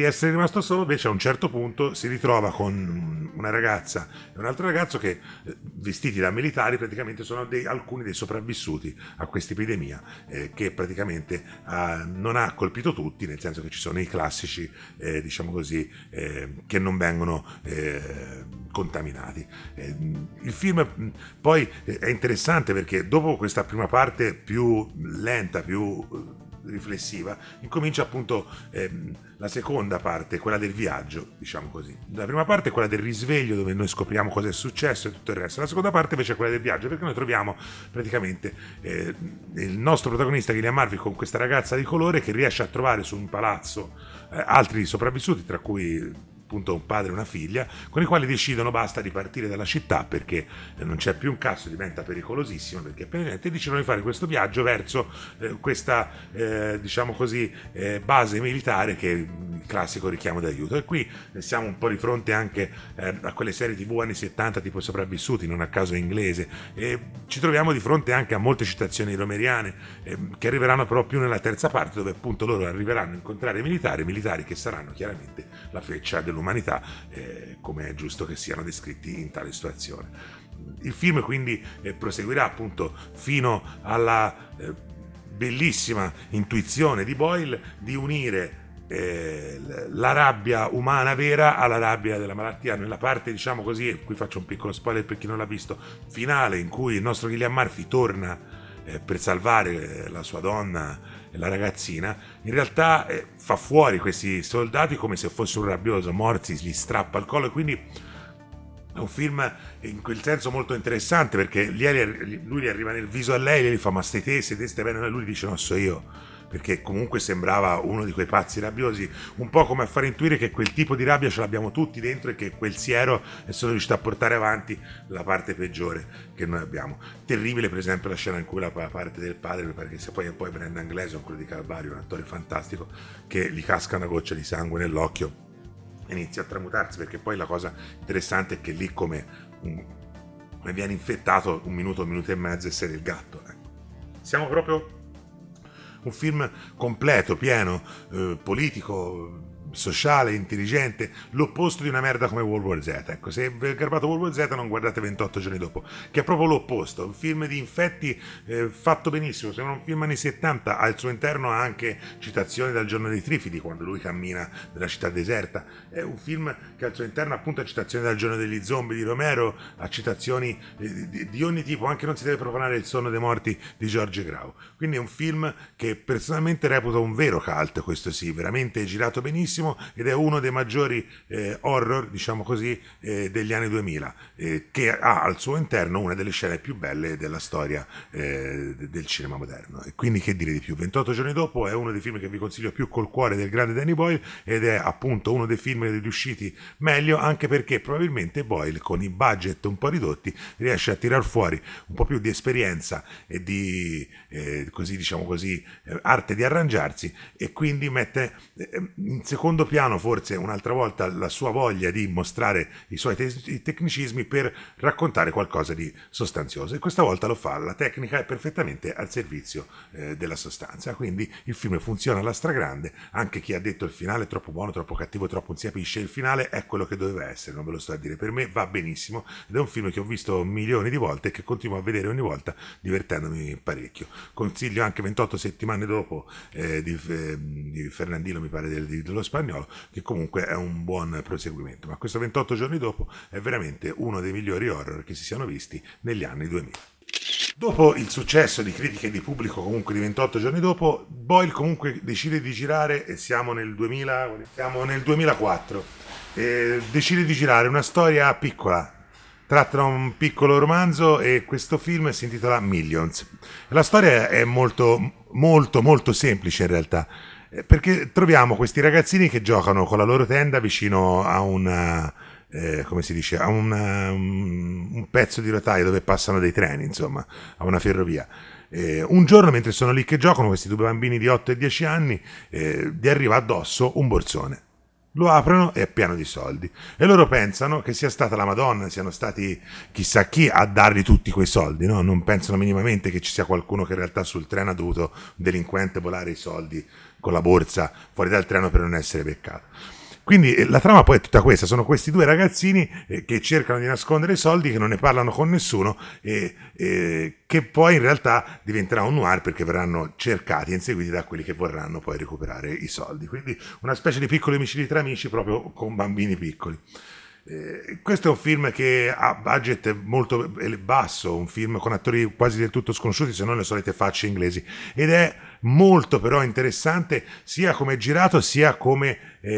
essere rimasto solo, invece a un certo punto si ritrova con una ragazza e un altro ragazzo che, vestiti da militari, praticamente sono alcuni dei sopravvissuti a questa epidemia, che praticamente non ha colpito tutti, nel senso che ci sono i classici, diciamo così, che non vengono contaminati. Il film poi è interessante perché dopo questa prima parte più lenta, più riflessiva, incomincia appunto la seconda parte, quella del viaggio, diciamo così. La prima parte è quella del risveglio, dove noi scopriamo cosa è successo e tutto il resto. La seconda parte invece è quella del viaggio, perché noi troviamo praticamente il nostro protagonista Cillian Murphy con questa ragazza di colore che riesce a trovare su un palazzo altri sopravvissuti, tra cui appunto un padre e una figlia, con i quali decidono basta di partire dalla città perché non c'è più un cazzo, diventa pericolosissimo, perché appena decidono di fare questo viaggio verso questa diciamo così base militare che è il classico richiamo d'aiuto. E qui siamo un po' di fronte anche a quelle serie TV anni 70 tipo Sopravvissuti, non a caso inglese, e ci troviamo di fronte anche a molte citazioni romeriane che arriveranno però più nella terza parte, dove appunto loro arriveranno a incontrare militari che saranno chiaramente la feccia dell'umanità, come è giusto che siano descritti in tale situazione. Il film quindi proseguirà appunto fino alla bellissima intuizione di Boyle di unire la rabbia umana vera alla rabbia della malattia. Nella parte, diciamo così, qui faccio un piccolo spoiler per chi non l'ha visto, finale, in cui il nostro Cillian Murphy torna per salvare la sua donna e la ragazzina, in realtà fa fuori questi soldati come se fosse un rabbioso, morsi, gli strappa il collo, e quindi è un film in quel senso molto interessante, perché lui gli arriva nel viso a lei e gli fa ma stai bene, e lui dice no, so io, perché comunque sembrava uno di quei pazzi rabbiosi, un po' come a far intuire che quel tipo di rabbia ce l'abbiamo tutti dentro e che quel siero è solo riuscito a portare avanti la parte peggiore che noi abbiamo. Terribile per esempio la scena in cui la parte del padre, perché se poi Brendan Gleeson, quello di Calvario, un attore fantastico, che gli casca una goccia di sangue nell'occhio e inizia a tramutarsi, perché poi la cosa interessante è che lì come viene infettato un minuto e mezzo e sei del gatto. Siamo proprio un film completo, pieno, politico, sociale, intelligente, l'opposto di una merda come World War Z. Ecco, se vi è garbato World War Z non guardate 28 giorni dopo, che è proprio l'opposto, un film di infetti fatto benissimo, sembra un film anni 70, al suo interno ha anche citazioni dal Giorno dei Trifidi, quando lui cammina nella città deserta, è un film che al suo interno appunto ha citazioni dal Giorno degli Zombie di Romero, ha citazioni di ogni tipo, anche Non si deve profanare il sonno dei morti di George Grau, quindi è un film che personalmente reputo un vero cult, questo sì, veramente girato benissimo, ed è uno dei maggiori horror, diciamo così, degli anni 2000, che ha al suo interno una delle scene più belle della storia del cinema moderno. E quindi che dire di più? 28 giorni dopo è uno dei film che vi consiglio più col cuore del grande Danny Boyle, ed è appunto uno dei film riusciti meglio, anche perché probabilmente Boyle con i budget un po' ridotti riesce a tirar fuori un po' più di esperienza e di così, diciamo così, arte di arrangiarsi, e quindi mette in secondo piano forse un'altra volta la sua voglia di mostrare i suoi tecnicismi per raccontare qualcosa di sostanzioso, e questa volta lo fa, la tecnica è perfettamente al servizio della sostanza, quindi il film funziona alla stragrande. Anche chi ha detto il finale è troppo buono, troppo cattivo, troppo non si capisce, il finale è quello che doveva essere, non ve lo sto a dire, per me va benissimo, ed è un film che ho visto milioni di volte e che continuo a vedere ogni volta divertendomi parecchio. Consiglio anche 28 settimane dopo di Fernandino, mi pare, dello spagnolo, che comunque è un buon proseguimento, ma questo 28 giorni dopo è veramente uno dei migliori horror che si siano visti negli anni 2000. Dopo il successo di critica e di pubblico comunque di 28 giorni dopo, Boyle comunque decide di girare, e siamo nel 2004, decide di girare una storia piccola, tratta da un piccolo romanzo, e questo film si intitola Millions. La storia è molto molto molto semplice in realtà, perché troviamo questi ragazzini che giocano con la loro tenda vicino a come si dice, a un pezzo di rotaia dove passano dei treni, insomma, a una ferrovia. Un giorno, mentre sono lì che giocano, questi due bambini di 8 e 10 anni, gli arriva addosso un borsone. Lo aprono e è pieno di soldi, e loro pensano che sia stata la Madonna, siano stati chissà chi a dargli tutti quei soldi, no? Non pensano minimamente che ci sia qualcuno che in realtà sul treno ha dovuto, un delinquente, volare i soldi con la borsa fuori dal treno per non essere beccato. Quindi la trama poi è tutta questa, sono questi due ragazzini che cercano di nascondere i soldi, che non ne parlano con nessuno che poi in realtà diventerà un noir perché verranno cercati e inseguiti da quelli che vorranno poi recuperare i soldi. Quindi una specie di piccoli omicidi tra amici proprio con bambini piccoli. Questo è un film che ha budget molto basso, un film con attori quasi del tutto sconosciuti se non le solite facce inglesi, ed è molto però interessante sia come è girato sia come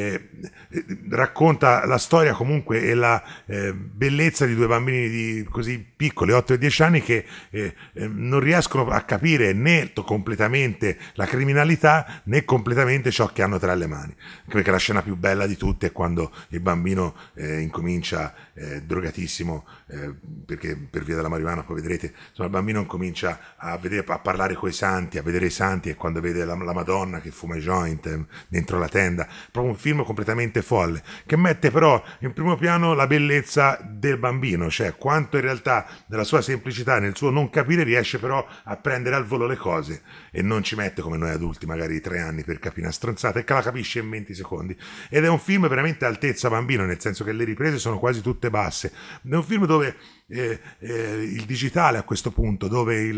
racconta la storia comunque e la bellezza di due bambini così piccoli, 8 e 10 anni, che non riescono a capire né completamente la criminalità né completamente ciò che hanno tra le mani, perché la scena più bella di tutte è quando il bambino incomincia drogatissimo perché per via della marijuana, poi vedrete, insomma, il bambino incomincia a parlare coi santi, a vedere i santi, e quando vede la Madonna che fuma i joint dentro la tenda, proprio un film completamente folle che mette però in primo piano la bellezza del bambino, cioè quanto in realtà nella sua semplicità, nel suo non capire, riesce però a prendere al volo le cose e non ci mette come noi adulti magari 3 anni per capire una stronzata e che la capisce in 20 secondi. Ed è un film veramente altezza bambino, nel senso che le riprese sono quasi tutte basse. È un film dove il digitale a questo punto, dove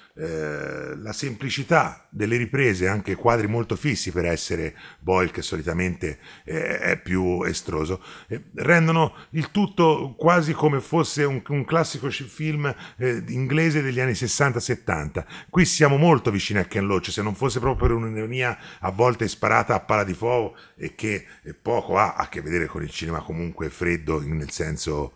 la semplicità delle riprese, anche quadri molto fissi per essere Boyle che solitamente è più estroso, rendono il tutto quasi come fosse un classico film inglese degli anni 60-70. Qui siamo molto vicini a Ken Loach, se non fosse proprio per un'ironia a volte sparata a pala di fuoco e che poco ha a che vedere con il cinema comunque freddo, nel senso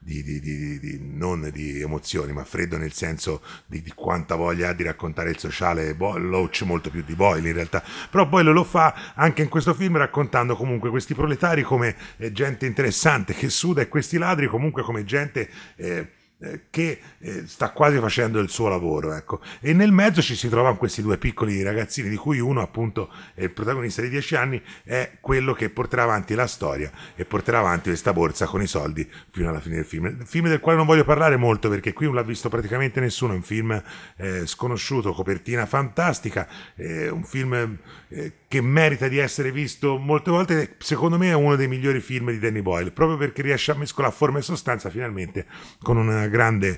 non di emozioni, ma freddo nel senso di quanta voglia ha di raccontare il sociale. Loach molto più di Boyle in realtà, però Boyle lo fa anche in questo film raccontando comunque questi proletari come gente interessante che suda e questi ladri comunque come gente che sta quasi facendo il suo lavoro, ecco. E nel mezzo ci si trovano questi due piccoli ragazzini, di cui uno appunto è il protagonista di 10 anni, è quello che porterà avanti la storia e porterà avanti questa borsa con i soldi fino alla fine del film del quale non voglio parlare molto perché qui non l'ha visto praticamente nessuno. È un film sconosciuto, copertina fantastica, un film che merita di essere visto molte volte. Secondo me è uno dei migliori film di Danny Boyle, proprio perché riesce a mescolare forma e sostanza finalmente con una grande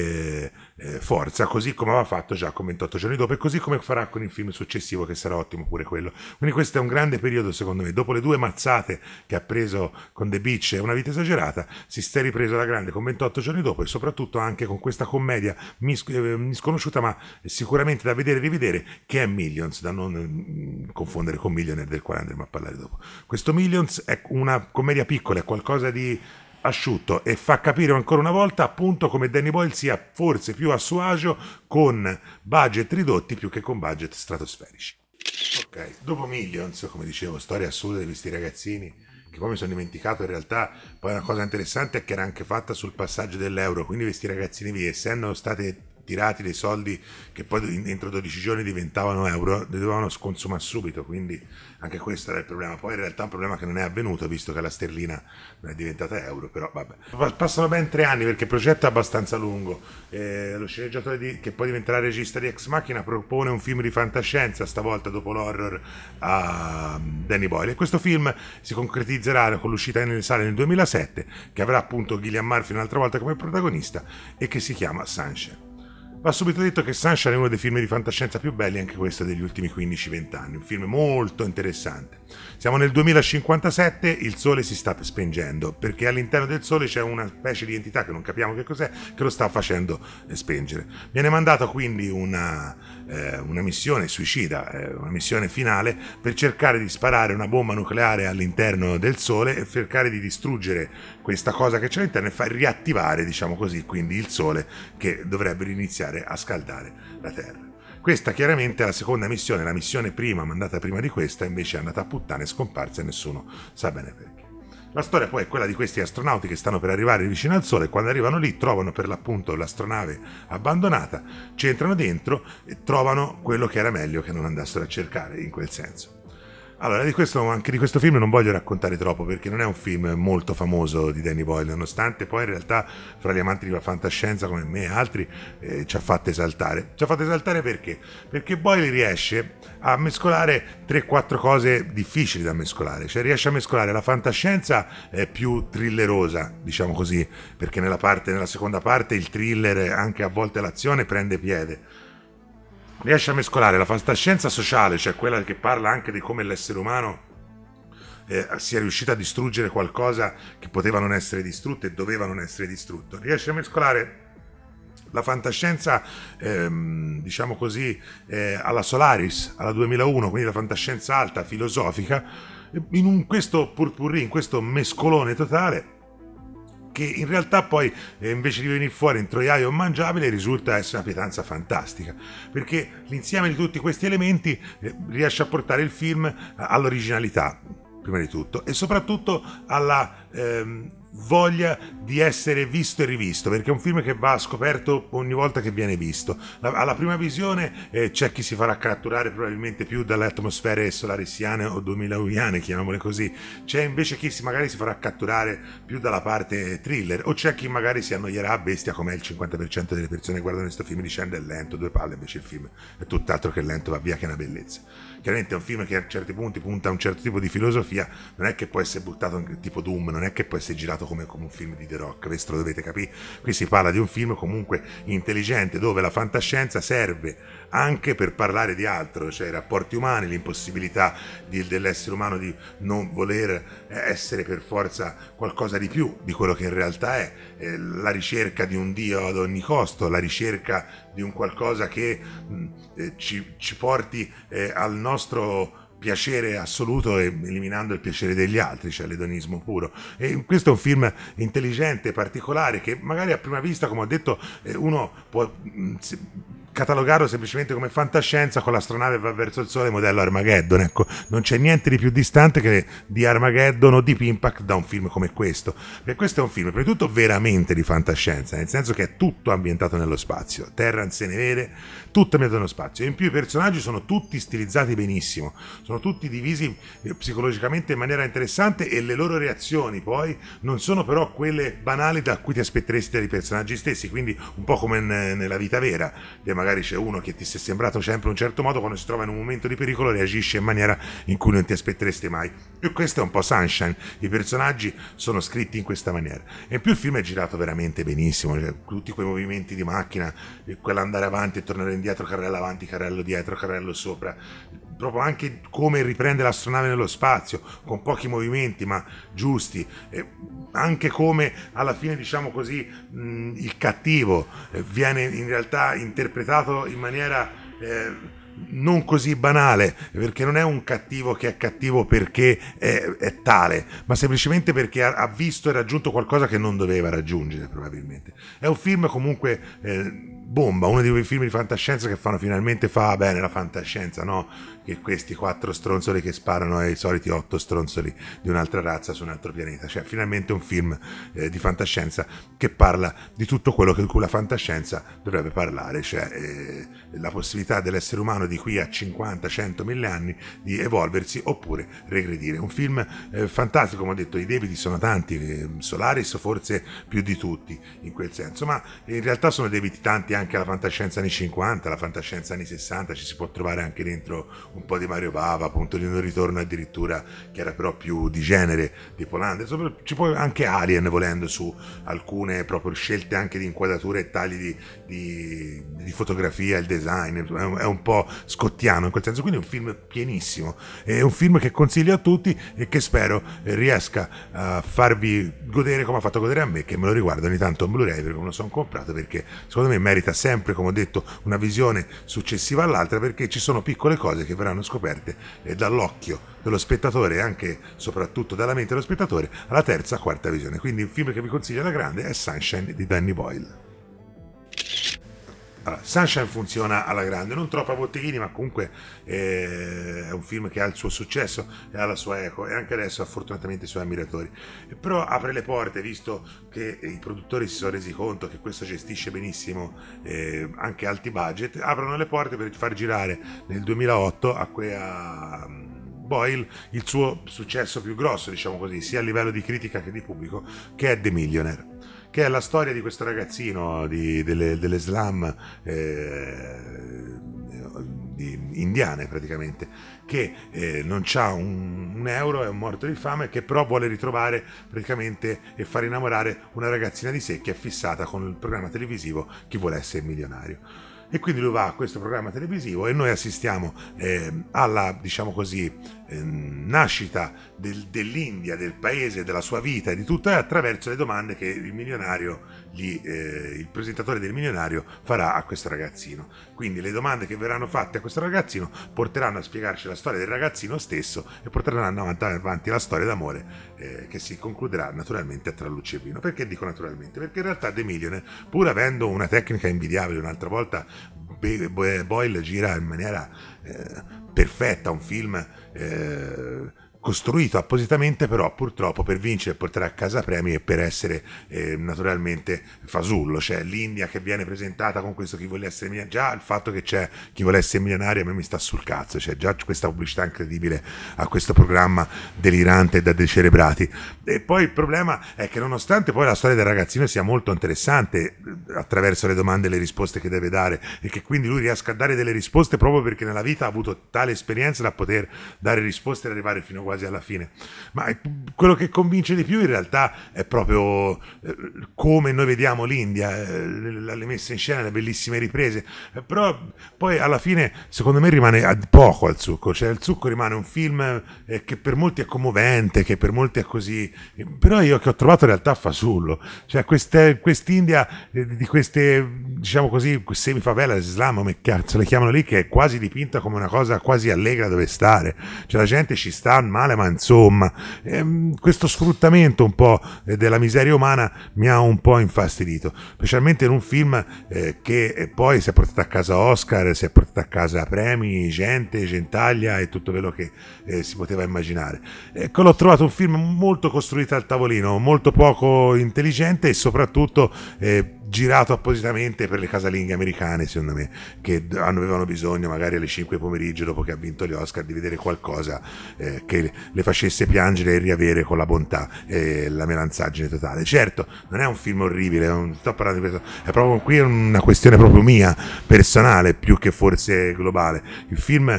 forza, così come aveva fatto già con 28 giorni dopo e così come farà con il film successivo, che sarà ottimo pure quello. Quindi questo è un grande periodo secondo me. Dopo le 2 mazzate che ha preso con The Beach e Una vita esagerata, si sta ripreso alla grande con 28 giorni dopo e soprattutto anche con questa commedia misconosciuta ma sicuramente da vedere e rivedere, che è Millions, da non confondere con Millionaire, del quale andremo a parlare dopo. Questo Millions è una commedia piccola, è qualcosa di asciutto e fa capire ancora una volta appunto come Danny Boyle sia forse più a suo agio con budget ridotti più che con budget stratosferici. Ok, dopo Millions, come dicevo, storia assurda di questi ragazzini, che poi mi sono dimenticato in realtà, poi una cosa interessante è che era anche fatta sul passaggio dell'euro, quindi questi ragazzini essendo stati tirati dei soldi che poi entro 12 giorni diventavano euro, li dovevano consumare subito, quindi anche questo era il problema. Poi in realtà è un problema che non è avvenuto visto che la sterlina non è diventata euro, però vabbè. Passano ben 3 anni perché il progetto è abbastanza lungo. Lo sceneggiatore che poi diventerà regista di Ex Machina propone un film di fantascienza, stavolta dopo l'horror, a Danny Boyle, e questo film si concretizzerà con l'uscita nelle sale nel 2007, che avrà appunto Cillian Murphy un'altra volta come protagonista e che si chiama Sunshine. Va subito detto che Sunshine è uno dei film di fantascienza più belli, anche questo degli ultimi 15-20 anni, un film molto interessante. Siamo nel 2057, il sole si sta spengendo, perché all'interno del sole c'è una specie di entità che non capiamo che cos'è, che lo sta facendo spengere. Viene mandata quindi una missione suicida, una missione finale, per cercare di sparare una bomba nucleare all'interno del sole e cercare di distruggere questa cosa che c'è all'interno e far riattivare, diciamo così, quindi il sole, che dovrebbe iniziare a scaldare la Terra. Questa chiaramente è la seconda missione, la missione prima, mandata prima di questa, invece è andata a puttane, è scomparsa e nessuno sa bene perché. La storia poi è quella di questi astronauti che stanno per arrivare vicino al Sole, e quando arrivano lì trovano per l'appunto l'astronave abbandonata, ci entrano dentro e trovano quello che era meglio che non andassero a cercare, in quel senso. Allora, anche di questo film non voglio raccontare troppo perché non è un film molto famoso di Danny Boyle, nonostante poi in realtà fra gli amanti della fantascienza come me e altri ci ha fatto esaltare. Ci ha fatto esaltare perché? Perché Boyle riesce a mescolare 3-4 cose difficili da mescolare, cioè riesce a mescolare la fantascienza più thrillerosa, diciamo così, perché nella seconda parte il thriller, anche a volte l'azione, prende piede. Riesce a mescolare la fantascienza sociale, cioè quella che parla anche di come l'essere umano sia riuscito a distruggere qualcosa che poteva non essere distrutto e doveva non essere distrutto. Riesce a mescolare la fantascienza, diciamo così, alla Solaris, alla 2001, quindi la fantascienza alta, filosofica, questo purpurri, in questo mescolone totale, che in realtà poi invece di venire fuori in troiaio mangiabile risulta essere una pietanza fantastica, perché l'insieme di tutti questi elementi riesce a portare il film all'originalità, prima di tutto, e soprattutto alla voglia di essere visto e rivisto, perché è un film che va scoperto ogni volta che viene visto. Alla prima visione c'è chi si farà catturare probabilmente più dalle atmosfere solarisiane o 2000iane, chiamiamole così, c'è invece chi magari si farà catturare più dalla parte thriller, o c'è chi magari si annoierà a bestia, come il 50% delle persone che guardano questo film dicendo è lento, due palle, invece il film è tutt'altro che lento, va via che è una bellezza. Chiaramente è un film che a certi punti punta a un certo tipo di filosofia, non è che può essere buttato tipo Doom, non è che può essere girato come un film di The Rock, questo lo dovete capire. Qui si parla di un film comunque intelligente, dove la fantascienza serve anche per parlare di altro, cioè i rapporti umani, l'impossibilità dell'essere umano di non voler essere per forza qualcosa di più di quello che in realtà è, la ricerca di un Dio ad ogni costo, la ricerca di un qualcosa che ci porti al nostro piacere assoluto, eliminando il piacere degli altri, cioè l'edonismo puro. E questo è un film intelligente, particolare, che magari a prima vista, come ho detto, uno può catalogarlo semplicemente come fantascienza, con l'astronave va verso il sole, modello Armageddon. Ecco, non c'è niente di più distante che di Armageddon o Deep Impact da un film come questo, perché questo è un film prima di tutto veramente di fantascienza, nel senso che è tutto ambientato nello spazio, terra se ne vede, tutto ambientato nello spazio, e in più i personaggi sono tutti stilizzati benissimo, sono tutti divisi psicologicamente in maniera interessante, e le loro reazioni poi non sono però quelle banali da cui ti aspetteresti dai personaggi stessi, quindi un po' come nella vita vera, magari c'è uno che ti si è sembrato sempre un certo modo, quando si trova in un momento di pericolo reagisce in maniera in cui non ti aspetteresti mai. E questo è un po' Sunshine, i personaggi sono scritti in questa maniera, e in più il film è girato veramente benissimo, cioè, tutti quei movimenti di macchina, quell'andare avanti e tornare indietro, carrello avanti, carrello dietro, carrello sopra, proprio anche come riprende l'astronave nello spazio, con pochi movimenti ma giusti, anche come alla fine, diciamo così, il cattivo viene in realtà interpretato in maniera non così banale, perché non è un cattivo che è cattivo perché è tale, ma semplicemente perché ha visto e raggiunto qualcosa che non doveva raggiungere, probabilmente. È un film comunque bomba, uno di quei film di fantascienza che finalmente fa bene la fantascienza, no? Che questi 4 stronzoli che sparano ai soliti 8 stronzoli di un'altra razza su un altro pianeta, cioè finalmente un film di fantascienza che parla di tutto quello di cui la fantascienza dovrebbe parlare, cioè la possibilità dell'essere umano di qui a 50, 100, 1000 anni di evolversi oppure regredire. Un film fantastico, come ho detto, i debiti sono tanti, Solaris forse più di tutti in quel senso, ma in realtà sono debiti tanti anche alla fantascienza anni 50, alla fantascienza anni 60, ci si può trovare anche dentro un po' di Mario Bava, Punto di non ritorno addirittura, che era però più di genere, tipo Land, ci può anche Alien, volendo, su alcune proprio scelte anche di inquadrature e tagli di fotografia, il design, è un po' scottiano in quel senso, quindi è un film pienissimo, è un film che consiglio a tutti e che spero riesca a farvi godere come ha fatto godere a me, che me lo riguardo ogni tanto in Blu-ray perché me lo sono comprato, perché secondo me merita sempre, come ho detto, una visione successiva all'altra, perché ci sono piccole cose che verranno scoperte dall'occhio dello spettatore e anche soprattutto dalla mente dello spettatore alla terza, quarta visione. Quindi il film che vi consiglio alla grande è Sunshine di Danny Boyle. Allora, Sunshine funziona alla grande, non troppo a botteghini, ma comunque è un film che ha il suo successo e ha la sua eco, e anche adesso ha fortunatamente i suoi ammiratori. Però apre le porte, visto che i produttori si sono resi conto che questo gestisce benissimo anche alti budget, aprono le porte per far girare nel 2008 a Boyle il suo successo più grosso, diciamo così, sia a livello di critica che di pubblico, che è The Millionaire, che è la storia di questo ragazzino delle slum indiane praticamente, che non ha un euro, è un morto di fame, che però vuole ritrovare praticamente e far innamorare una ragazzina di sé che è fissata con il programma televisivo Chi vuole essere milionario. E quindi lui va a questo programma televisivo e noi assistiamo alla, diciamo così, nascita dell'India, del paese, della sua vita e di tutto, attraverso le domande che il milionario, il presentatore del milionario farà a questo ragazzino. Quindi le domande che verranno fatte a questo ragazzino porteranno a spiegarci la storia del ragazzino stesso e porteranno avanti la storia d'amore che si concluderà naturalmente tra luce e vino. Perché dico naturalmente? Perché in realtà The Millionaire, pur avendo una tecnica invidiabile, un'altra volta Boyle gira in maniera perfetta un film costruito appositamente, però purtroppo per vincere, portare a casa premi e per essere naturalmente fasullo. Cioè l'India che viene presentata con questo Chi vuole essere milionario, già il fatto che c'è Chi vuole essere milionario a me mi sta sul cazzo, cioè già questa pubblicità incredibile a questo programma delirante da decerebrati. E poi il problema è che nonostante poi la storia del ragazzino sia molto interessante attraverso le domande e le risposte che deve dare, e che quindi lui riesca a dare delle risposte proprio perché nella vita ha avuto tale esperienza da poter dare risposte e arrivare fino quasi alla fine, ma quello che convince di più in realtà è proprio come noi vediamo l'India, le messe in scena, le bellissime riprese, però poi alla fine secondo me rimane poco al succo, cioè il succo rimane un film che per molti è commovente, che per molti è così, però io che ho trovato in realtà fasullo, cioè quest'India di queste, diciamo così, semifavela, slam, come cazzo le chiamano lì, che è quasi dipinta come una cosa quasi allegra dove stare, cioè la gente ci sta male, ma insomma questo sfruttamento un po' della miseria umana mi ha un po' infastidito, specialmente in un film che poi si è portato a casa Oscar, si è portato a casa premi, gentaglia e tutto quello che si poteva immaginare. Ecco, l'ho trovato un film molto costruito al tavolino, molto poco intelligente e soprattutto girato appositamente per le casalinghe americane, secondo me, che avevano bisogno magari alle 5 pomeriggio dopo che ha vinto gli Oscar di vedere qualcosa che le facesse piangere e riavere con la bontà e la melanzaggine totale. Certo, non è un film orribile, non sto parlando di questo, è proprio qui una questione proprio mia, personale, più che forse globale. Il film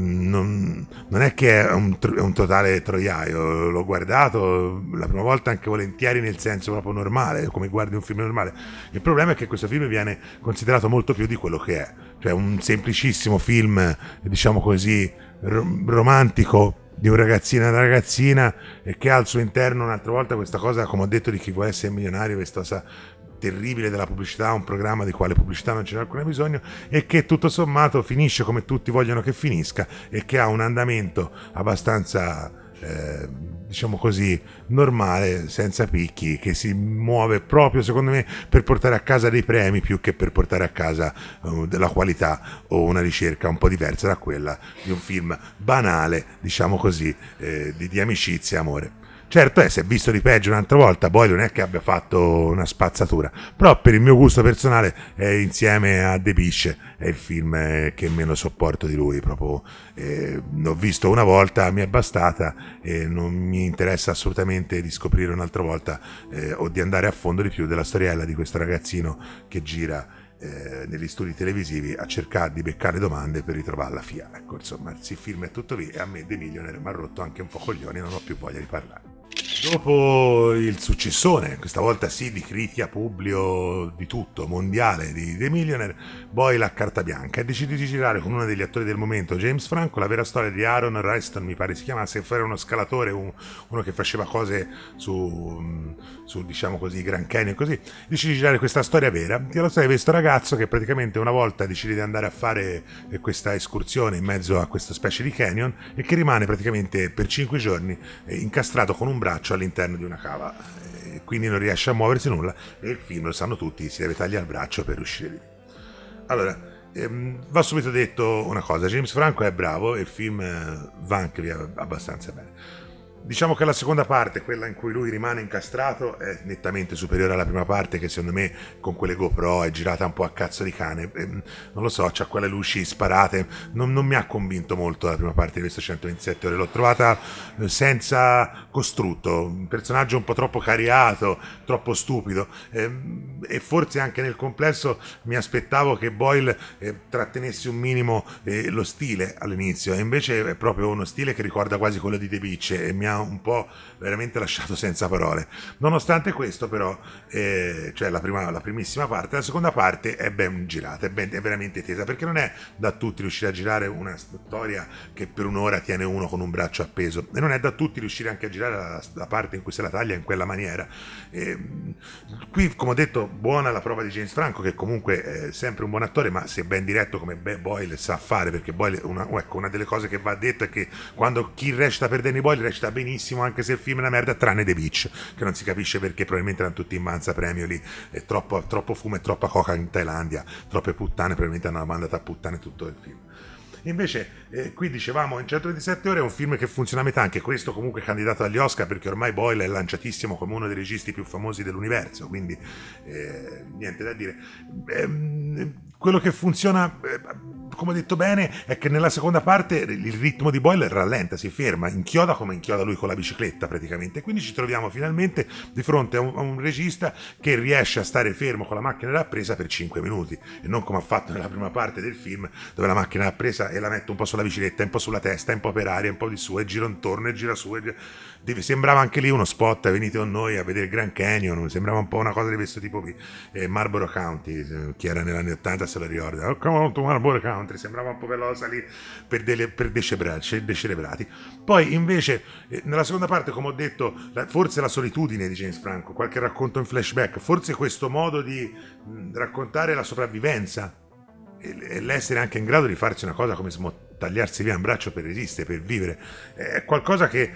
non è che è un totale troiaio, l'ho guardato la prima volta anche volentieri nel senso proprio normale, come guardi un film normale. Il problema è che questo film viene considerato molto più di quello che è, cioè un semplicissimo film, diciamo così, romantico di un ragazzino e una ragazzina, e che ha al suo interno un'altra volta questa cosa, come ho detto, di Chi vuole essere milionario, questa cosa terribile della pubblicità, un programma di quale pubblicità non c'era alcun bisogno, e che tutto sommato finisce come tutti vogliono che finisca e che ha un andamento abbastanza diciamo così normale, senza picchi, che si muove proprio secondo me per portare a casa dei premi più che per portare a casa della qualità o una ricerca un po' diversa da quella di un film banale, diciamo così, di amicizia e amore. Certo si è visto di peggio un'altra volta, Boyle non è che abbia fatto una spazzatura, però per il mio gusto personale insieme a The Beach è il film che meno sopporto di lui, proprio l'ho visto una volta, mi è bastata e non mi interessa assolutamente di scoprire un'altra volta o di andare a fondo di più della storiella di questo ragazzino che gira negli studi televisivi a cercare di beccare domande per ritrovare la FIA. Ecco, insomma, il film è tutto lì e a me The Millionaire mi ha rotto anche un po' coglioni, non ho più voglia di parlare. Dopo il successone, questa volta sì di critica, pubblico, di tutto, mondiale, di The Millionaire, Boyle a carta bianca e decide di girare con uno degli attori del momento, James Franco, la vera storia di Aaron Reston, mi pare si chiamasse, era uno scalatore, uno che faceva cose su diciamo così, Grand Canyon e così. Decide di girare questa storia vera, che è la storia di questo ragazzo che praticamente una volta decide di andare a fare questa escursione in mezzo a questa specie di canyon e che rimane praticamente per 5 giorni incastrato con un braccio all'interno di una cava, quindi non riesce a muoversi nulla e il film, lo sanno tutti, si deve tagliare il braccio per uscire di lì. Allora, va subito detto una cosa, James Franco è bravo e il film va anche via abbastanza bene. Diciamo che la seconda parte, quella in cui lui rimane incastrato, è nettamente superiore alla prima parte, che secondo me con quelle GoPro è girata un po' a cazzo di cane. Non lo so, c'ha quelle luci sparate. Non mi ha convinto molto la prima parte di questo 127 ore. L'ho trovata senza costrutto, un personaggio un po' troppo cariato, troppo stupido. E forse anche nel complesso mi aspettavo che Boyle trattenesse un minimo lo stile all'inizio, e invece è proprio uno stile che ricorda quasi quello di The Beach, e mi ha un po' veramente lasciato senza parole. Nonostante questo, però, cioè la primissima parte, la seconda parte è ben girata, è veramente tesa, perché non è da tutti riuscire a girare una storia che per un'ora tiene uno con un braccio appeso, e non è da tutti riuscire anche a girare la parte in cui se la taglia in quella maniera. Qui, come ho detto, buona la prova di James Franco, che comunque è sempre un buon attore, ma se ben diretto come Boyle sa fare, perché Boyle, una delle cose che va detto è che quando chi recita per Danny Boyle recita benissimo, anche se il film è una merda, tranne The Beach, che non si capisce perché, probabilmente erano tutti in manza premio lì, è troppo fumo e troppa coca in Thailandia, troppe puttane, probabilmente hanno mandato a puttane tutto il film. Invece qui dicevamo in 127 ore è un film che funziona a metà, anche questo comunque candidato agli Oscar, perché ormai Boyle è lanciatissimo come uno dei registi più famosi dell'universo, quindi niente da dire. Quello che funziona, come ho detto bene, è che nella seconda parte il ritmo di Boyle rallenta, si ferma, inchioda come inchioda lui con la bicicletta praticamente, quindi ci troviamo finalmente di fronte a un regista che riesce a stare fermo con la macchina da presa per 5 minuti, e non come ha fatto nella prima parte del film, dove la macchina da presa e la mette un po' sulla bicicletta, un po' sulla testa, un po' per aria, un po' di su, e gira intorno e gira su. Sembrava anche lì uno spot, venite con noi a vedere il Grand Canyon, sembrava un po' una cosa di questo tipo qui. Marlboro County, chi era negli anni 80 se lo ricorda, come on to Marlboro Country, sembrava un po' veloce lì per decerebrati. Poi invece nella seconda parte, come ho detto, forse la solitudine di James Franco, qualche racconto in flashback, forse questo modo di raccontare la sopravvivenza e l'essere anche in grado di farsi una cosa come tagliarsi via un braccio per resistere, per vivere, è qualcosa che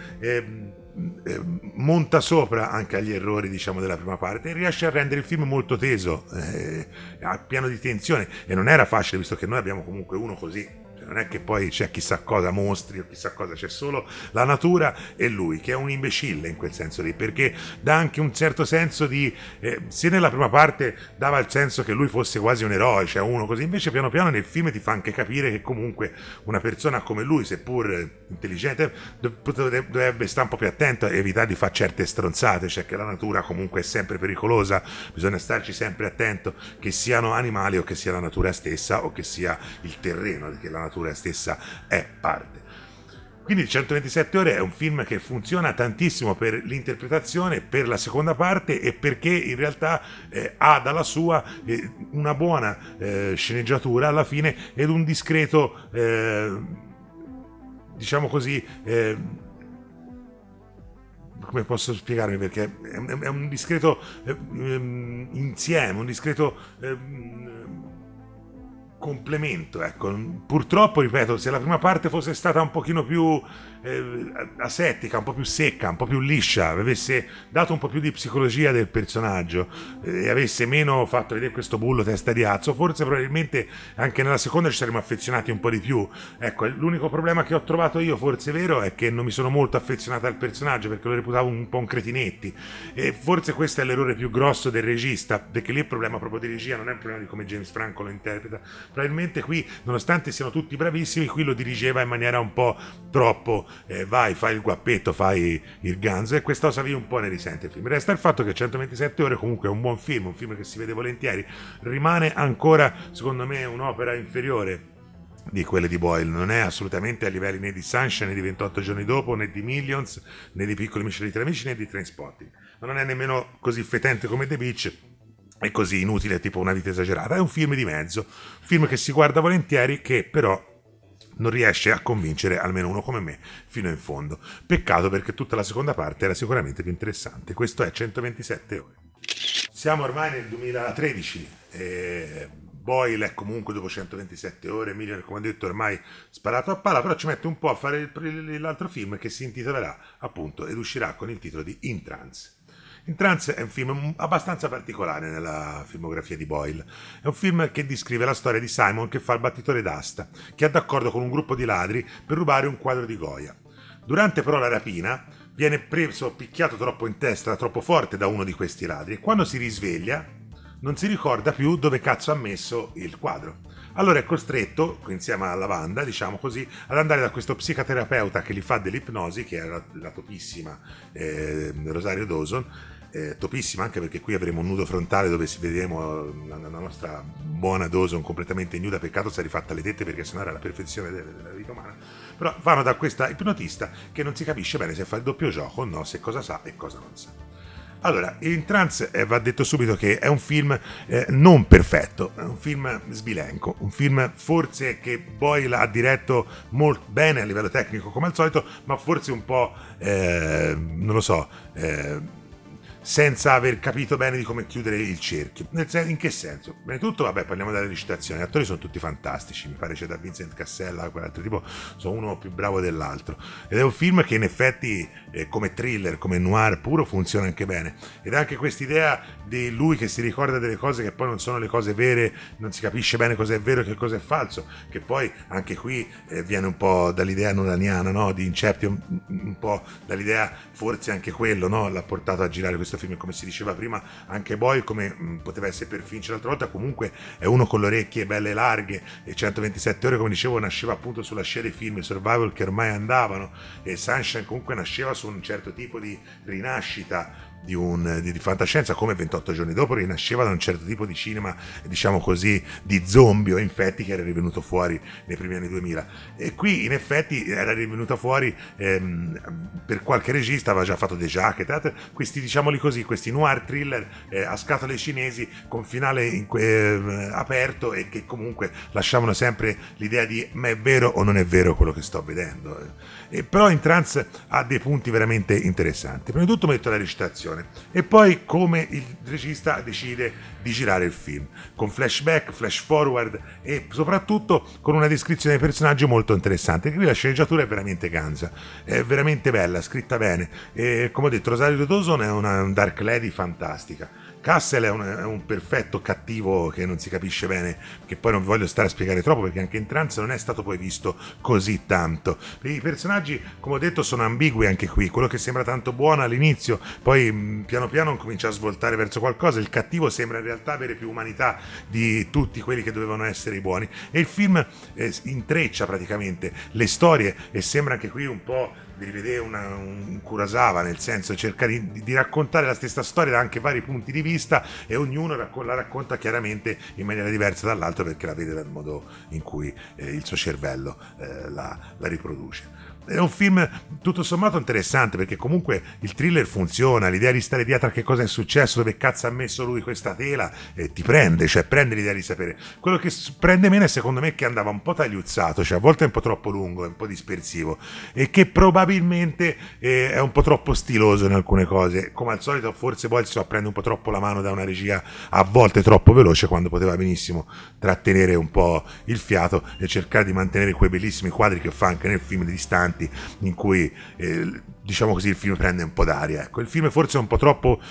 monta sopra anche agli errori, diciamo, della prima parte, e riesce a rendere il film molto teso, pieno di tensione, e non era facile, visto che noi abbiamo comunque uno così. Non è che poi c'è chissà cosa, mostri o chissà cosa, c'è solo la natura e lui, che è un imbecille in quel senso lì, perché dà anche un certo senso di... se nella prima parte dava il senso che lui fosse quasi un eroe, cioè uno così, invece piano piano nel film ti fa anche capire che comunque una persona come lui, seppur intelligente, dovrebbe stare un po' più attento e evitare di fare certe stronzate, cioè che la natura comunque è sempre pericolosa, bisogna starci sempre attento, che siano animali o che sia la natura stessa o che sia il terreno, che la natura stessa è parte. Quindi 127 ore è un film che funziona tantissimo per l'interpretazione, per la seconda parte, e perché in realtà ha dalla sua una buona sceneggiatura alla fine ed un discreto, diciamo così, come posso spiegarmi, perché è un discreto insieme, un discreto complemento, ecco. Purtroppo, ripeto, se la prima parte fosse stata un pochino più asettica, un po' più secca, un po' più liscia, avesse dato un po' più di psicologia del personaggio e avesse meno fatto vedere questo bullo testa di azzo, forse probabilmente anche nella seconda ci saremmo affezionati un po' di più. Ecco, l'unico problema che ho trovato io, forse vero, è che non mi sono molto affezionato al personaggio, perché lo reputavo un po' un cretinetti, e forse questo è l'errore più grosso del regista, perché lì il problema proprio di regia non è un problema di come James Franco lo interpreta. Probabilmente qui, nonostante siano tutti bravissimi, qui lo dirigeva in maniera un po' troppo vai, fai il guappetto, fai il ganzo, e questa cosa lì un po' ne risente il film. Resta il fatto che 127 ore comunque è un buon film, un film che si vede volentieri, rimane ancora secondo me un'opera inferiore di quelle di Boyle, non è assolutamente a livelli né di Sunshine, né di 28 giorni dopo, né di Millions, né di Piccoli Miceli di Tre Amici, né di Trainspotting, ma non è nemmeno così fetente come The Beach, è così inutile, tipo Una vita esagerata. È un film di mezzo, un film che si guarda volentieri, che però non riesce a convincere almeno uno come me fino in fondo. Peccato, perché tutta la seconda parte era sicuramente più interessante. Questo è 127 ore. Siamo ormai nel 2013 e Boyle è comunque, dopo 127 ore, Million, come ho detto, ormai sparato a palla, però ci mette un po' a fare l'altro film, che si intitolerà appunto ed uscirà con il titolo di In Trance. In Trance è un film abbastanza particolare nella filmografia di Boyle. È un film che descrive la storia di Simon, che fa il battitore d'asta, che è d'accordo con un gruppo di ladri per rubare un quadro di Goya. Durante però la rapina viene preso, picchiato troppo in testa, troppo forte da uno di questi ladri, e quando si risveglia non si ricorda più dove cazzo ha messo il quadro. Allora è costretto, insieme alla banda, diciamo così, ad andare da questo psicoterapeuta che gli fa dell'ipnosi, che è la topissima Rosario Dawson, topissima anche perché qui avremo un nudo frontale dove si vedremo la nostra buona Dawson completamente nuda, peccato si è rifatta le tette perché sennò era la perfezione della vita umana. Però vanno da questa ipnotista che non si capisce bene se fa il doppio gioco o no, se cosa sa e cosa non sa. Allora, in Trance va detto subito che è un film non perfetto, è un film sbilenco, un film forse che Boyle ha diretto molto bene a livello tecnico come al solito, ma forse un po', non lo so, senza aver capito bene di come chiudere il cerchio. In che senso? Prima di tutto, vabbè, parliamo della recitazione. Gli attori sono tutti fantastici. Mi pare c'è da Vincent Cassella, quell'altro tipo, sono uno più bravo dell'altro. Ed è un film che in effetti, come thriller, come noir puro, funziona anche bene. Ed anche quest'idea di lui che si ricorda delle cose che poi non sono le cose vere, non si capisce bene cosa è vero e che cosa è falso, che poi anche qui viene un po' dall'idea nolaniana, no? Di Inception, un po' dall'idea, forse anche quello, no? L'ha portato a girare questo film, come si diceva prima, anche Boyle, come poteva essere per Finch l'altra volta, comunque è uno con le orecchie belle larghe, e 127 ore, come dicevo, nasceva appunto sulla scia dei film survival che ormai andavano, e Sunshine comunque nasceva su un certo tipo di rinascita di fantascienza, come 28 giorni dopo rinasceva da un certo tipo di cinema, diciamo così, di zombie o infetti che era rivenuto fuori nei primi anni 2000, e qui in effetti era rivenuta fuori per qualche regista, aveva già fatto The Jacket, questi, diciamoli così, questi noir thriller a scatole cinesi con finale aperto, e che comunque lasciavano sempre l'idea di ma è vero o non è vero quello che sto vedendo. Però in Trance ha dei punti veramente interessanti. Prima di tutto mi ha detto la recitazione, e poi come il regista decide di girare il film, con flashback, flash forward, e soprattutto con una descrizione dei personaggi molto interessante. Qui la sceneggiatura è veramente ganza, è veramente bella, scritta bene, e come ho detto Rosario Dawson è una dark lady fantastica. Castle è un perfetto cattivo che non si capisce bene, che poi non vi voglio stare a spiegare troppo perché anche in Trance non è stato poi visto così tanto. I personaggi, come ho detto, sono ambigui anche qui, quello che sembra tanto buono all'inizio poi piano piano comincia a svoltare verso qualcosa, il cattivo sembra in realtà avere più umanità di tutti quelli che dovevano essere i buoni, e il film intreccia praticamente le storie, e sembra anche qui un po' di rivedere un Kurosawa, nel senso cerca di raccontare la stessa storia da anche vari punti di vista, e ognuno la racconta chiaramente in maniera diversa dall'altro perché la vede dal modo in cui il suo cervello la riproduce. È un film tutto sommato interessante perché comunque il thriller funziona, l'idea di stare dietro a che cosa è successo, dove cazzo ha messo lui questa tela, ti prende, cioè prende l'idea di sapere. Quello che prende meno è secondo me che andava un po' tagliuzzato, cioè a volte è un po' troppo lungo, è un po' dispersivo, e che probabilmente è un po' troppo stiloso in alcune cose, come al solito forse poi si prende un po' troppo la mano da una regia a volte troppo veloce, quando poteva benissimo trattenere un po' il fiato e cercare di mantenere quei bellissimi quadri che fa anche nel film di distanti, in cui diciamo così il film prende un po' d'aria. Ecco, il film forse è un po' troppo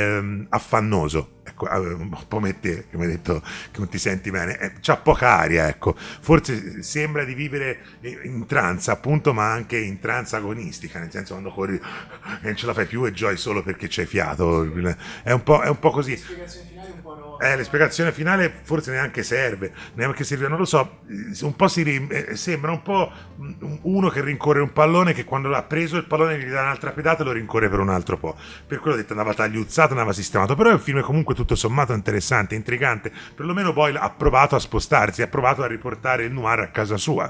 affannoso, ecco, un po' come te che mi hai detto che non ti senti bene, c'ha poca aria, ecco, forse sembra di vivere in trance appunto, ma anche in trance agonistica, nel senso quando corri e non ce la fai più e giochi solo perché c'hai fiato, è un po' così. L'esplicazione finale forse neanche serve, non lo so, un po' sembra un po' uno che rincorre un pallone, che quando l'ha preso il pallone gli dà un'altra pedata e lo rincorre per un altro po', per quello ho detto andava tagliuzzato, andava sistemato, però è un film comunque tutto sommato interessante, intrigante, perlomeno Boyle ha provato a spostarsi, ha provato a riportare il noir a casa sua,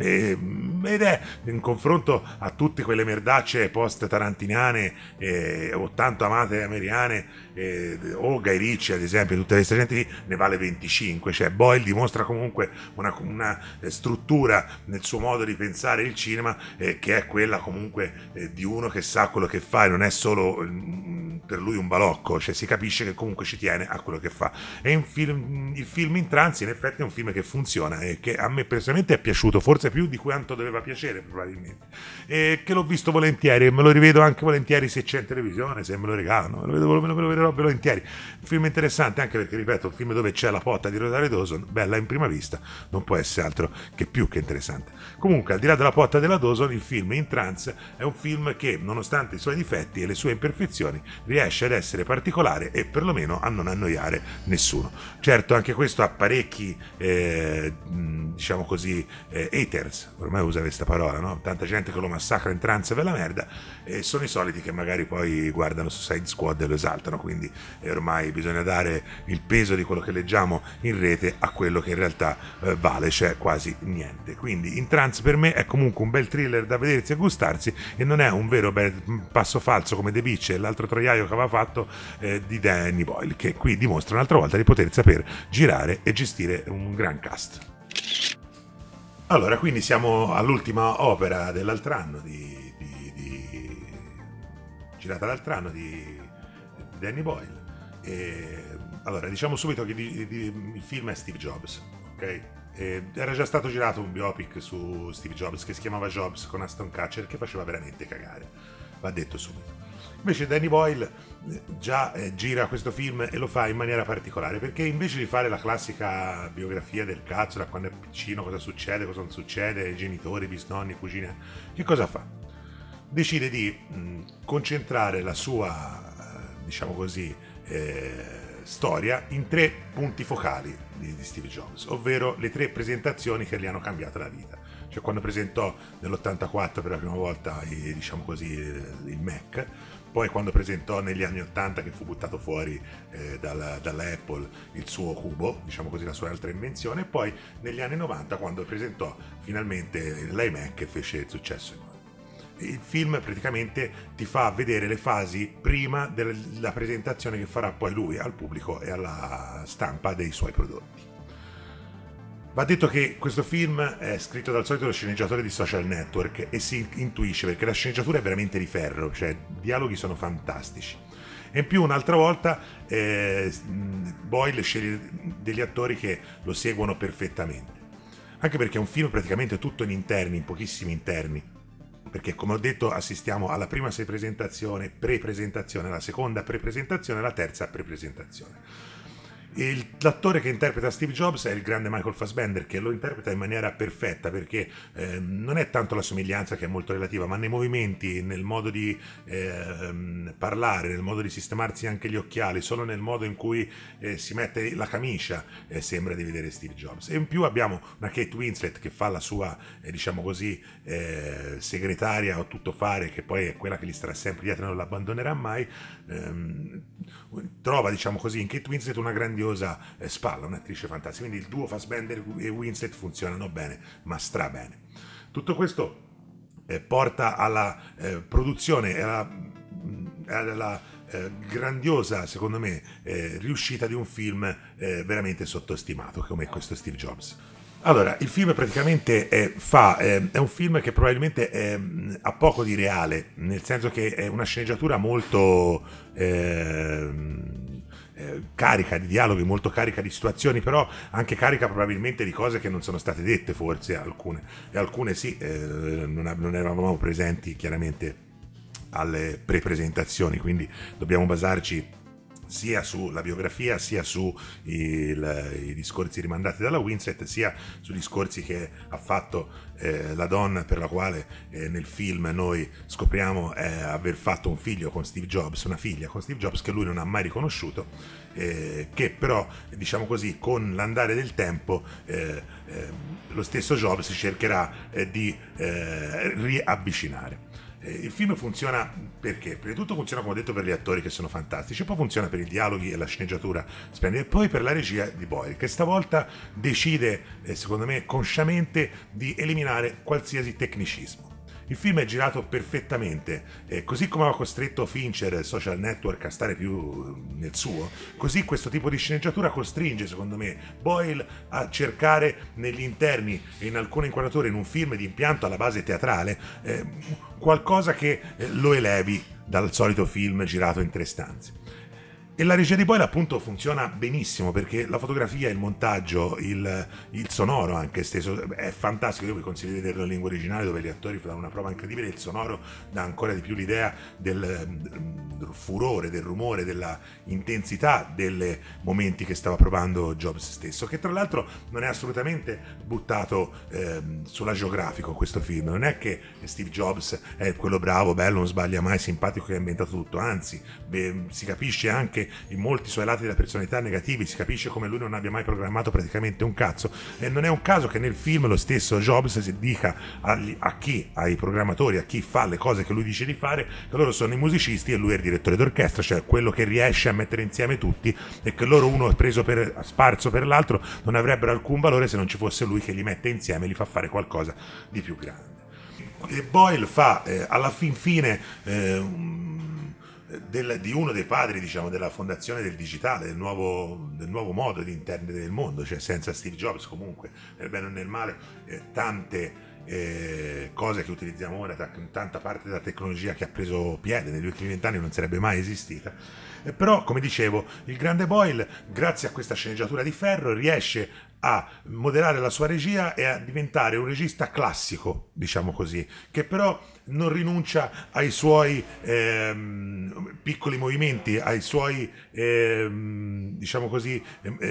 ed è in confronto a tutte quelle merdacce post tarantiniane o tanto amate americane, o Guy Ritchie ad esempio, tutte queste gente lì, ne vale 25, cioè Boyle dimostra comunque una struttura nel suo modo di pensare il cinema, che è quella comunque di uno che sa quello che fa e non è solo per lui un balocco, cioè si capisce che comunque ci tiene a quello che fa. E il film in trance in effetti è un film che funziona e che a me personalmente è piaciuto, forse più di quanto doveva piacere probabilmente, e che l'ho visto volentieri e me lo rivedo anche volentieri se c'è in televisione, se me lo regalano, me lo vedrò volentieri. Un film interessante anche perché, ripeto, un film dove c'è la potta di Rosario Dawson, bella in prima vista, non può essere altro che più che interessante. Comunque, al di là della potta della Dawson, il film In Trance è un film che, nonostante i suoi difetti e le sue imperfezioni, riesce ad essere particolare e perlomeno a non annoiare nessuno. Certo, anche questo ha parecchi, diciamo così, haters, ormai usa questa parola, no? Tanta gente che lo massacra in Trance per la merda, e sono i soliti che magari poi guardano Suicide Squad e lo esaltano, quindi ormai bisogna dare il peso di quello che leggiamo in rete a quello che in realtà vale, cioè quasi niente. Quindi In Trance per me è comunque un bel thriller da vedersi e gustarsi, e non è un vero bel passo falso come The Beach e l'altro troiaio che aveva fatto di Danny Boyle, che qui dimostra un'altra volta di poter saper girare e gestire un gran cast. Allora, quindi siamo all'ultima opera dell'altro anno girata l'altro anno di Danny Boyle. E, allora, diciamo subito che il film è Steve Jobs, ok? Era già stato girato un biopic su Steve Jobs che si chiamava Jobs con Aston Kutcher, che faceva veramente cagare, va detto subito. Invece Danny Boyle già gira questo film e lo fa in maniera particolare, perché invece di fare la classica biografia del cazzo, da quando è piccino, cosa succede, cosa non succede, genitori, bisnonni, cugine, che cosa fa? Decide di concentrare la sua, diciamo così, storia in 3 punti focali di Steve Jobs, ovvero le 3 presentazioni che gli hanno cambiato la vita. Cioè quando presentò nell'84 per la prima volta, diciamo così, il Mac, poi quando presentò negli anni 80, che fu buttato fuori dalla Apple, il suo cubo, diciamo così, la sua altra invenzione, e poi negli anni 90 quando presentò finalmente l'iMac e fece il successo. Il film praticamente ti fa vedere le fasi prima della presentazione che farà poi lui al pubblico e alla stampa dei suoi prodotti. Va detto che questo film è scritto dal solito sceneggiatore di Social Network e si intuisce perché la sceneggiatura è veramente di ferro, cioè i dialoghi sono fantastici. E in più un'altra volta Boyle sceglie degli attori che lo seguono perfettamente, anche perché è un film praticamente tutto in interni, in pochissimi interni, perché come ho detto assistiamo alla prima pre-presentazione, alla seconda pre-presentazione e alla terza pre-presentazione. L'attore che interpreta Steve Jobs è il grande Michael Fassbender, che lo interpreta in maniera perfetta, perché non è tanto la somiglianza, che è molto relativa, ma nei movimenti, nel modo di parlare, nel modo di sistemarsi anche gli occhiali, solo nel modo in cui si mette la camicia sembra di vedere Steve Jobs. E in più abbiamo una Kate Winslet che fa la sua, diciamo così, segretaria o tuttofare, che poi è quella che gli starà sempre dietro e non l'abbandonerà mai. Trova, diciamo così, in Kate Winslet una grandiosa spalla, un'attrice fantastica, quindi il duo Fassbender e Winslet funzionano bene, ma stra bene. Tutto questo porta alla produzione e alla grandiosa, secondo me, riuscita di un film veramente sottostimato come questo Steve Jobs. Allora, il film praticamente è un film che probabilmente ha poco di reale, nel senso che è una sceneggiatura molto carica di dialoghi, molto carica di situazioni, però anche carica probabilmente di cose che non sono state dette, forse alcune sì, non eravamo presenti chiaramente alle pre-presentazioni, quindi dobbiamo basarci sia sulla biografia, sia sui discorsi rimandati dalla Winslet, sia sui discorsi che ha fatto la donna per la quale nel film noi scopriamo aver fatto un figlio con Steve Jobs, una figlia con Steve Jobs che lui non ha mai riconosciuto, che però, diciamo così, con l'andare del tempo lo stesso Jobs cercherà di riavvicinare. Il film funziona perché? Prima di tutto funziona, come ho detto, per gli attori che sono fantastici, poi funziona per i dialoghi e la sceneggiatura splendida, e poi per la regia di Boyle, che stavolta decide, secondo me, consciamente di eliminare qualsiasi tecnicismo. Il film è girato perfettamente, così come aveva costretto Fincher, Social Network, a stare più nel suo, così questo tipo di sceneggiatura costringe, secondo me, Boyle a cercare negli interni e in alcune inquadrature in un film di impianto alla base teatrale qualcosa che lo elevi dal solito film girato in 3 stanze. E la regia di Boyle appunto funziona benissimo, perché la fotografia, il montaggio, il sonoro anche stesso è fantastico. Io vi consiglio di vederlo in lingua originale, dove gli attori fanno una prova incredibile. Il sonoro dà ancora di più l'idea del furore, del rumore, della intensità dei momenti che stava provando Jobs stesso, che tra l'altro non è assolutamente buttato sull'agiografico questo film. Non è che Steve Jobs è quello bravo, bello, non sbaglia mai, simpatico, che ha inventato tutto, anzi si capisce anche in molti suoi lati della personalità negativi, si capisce come lui non abbia mai programmato praticamente un cazzo. E non è un caso che nel film lo stesso Jobs si dica ai programmatori, a chi fa le cose che lui dice di fare, che loro sono i musicisti e lui è il direttore d'orchestra, cioè quello che riesce a mettere insieme tutti, e che loro, uno sparso per l'altro, non avrebbero alcun valore se non ci fosse lui che li mette insieme e li fa fare qualcosa di più grande. E Boyle fa alla fin fine di uno dei padri, diciamo, della fondazione del digitale, del nuovo modo di intendere del mondo, cioè senza Steve Jobs comunque, nel bene o nel male, tante cose che utilizziamo ora, tanta parte della tecnologia che ha preso piede negli ultimi 20 anni non sarebbe mai esistita. Però, come dicevo, il grande Boyle, grazie a questa sceneggiatura di ferro, riesce a moderare la sua regia e a diventare un regista classico, diciamo così, che però non rinuncia ai suoi piccoli movimenti, ai suoi diciamo così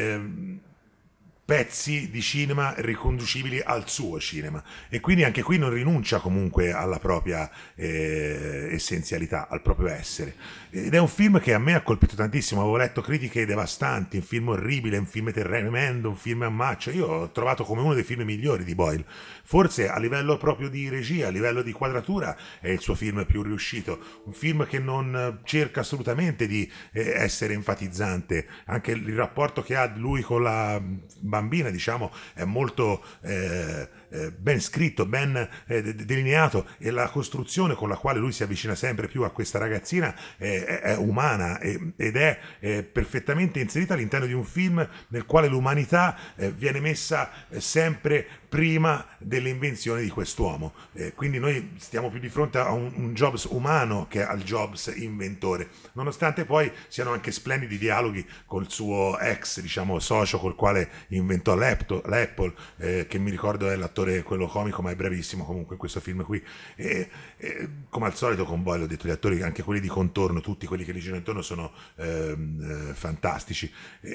pezzi di cinema riconducibili al suo cinema, e quindi anche qui non rinuncia comunque alla propria essenzialità, al proprio essere. Ed è un film che a me ha colpito tantissimo. Avevo letto critiche devastanti, un film orribile, un film tremendo, un film a macchia. Io ho trovato come uno dei film migliori di Boyle, forse a livello proprio di regia, a livello di quadratura è il suo film più riuscito, un film che non cerca assolutamente di essere enfatizzante. Anche il rapporto che ha lui con la bambina, diciamo, è molto ben scritto, ben delineato, e la costruzione con la quale lui si avvicina sempre più a questa ragazzina è umana ed è perfettamente inserita all'interno di un film nel quale l'umanità viene messa sempre prima delle invenzioni di quest'uomo. Quindi noi stiamo più di fronte a un Jobs umano che al Jobs inventore, nonostante poi siano anche splendidi dialoghi col suo ex, diciamo, socio, col quale inventò l'Apple, che mi ricordo è l'attore, quello comico, ma è bravissimo comunque in questo film qui. Come al solito con Boyle, ho detto, gli attori, anche quelli di contorno, tutti quelli che li girano intorno, sono fantastici.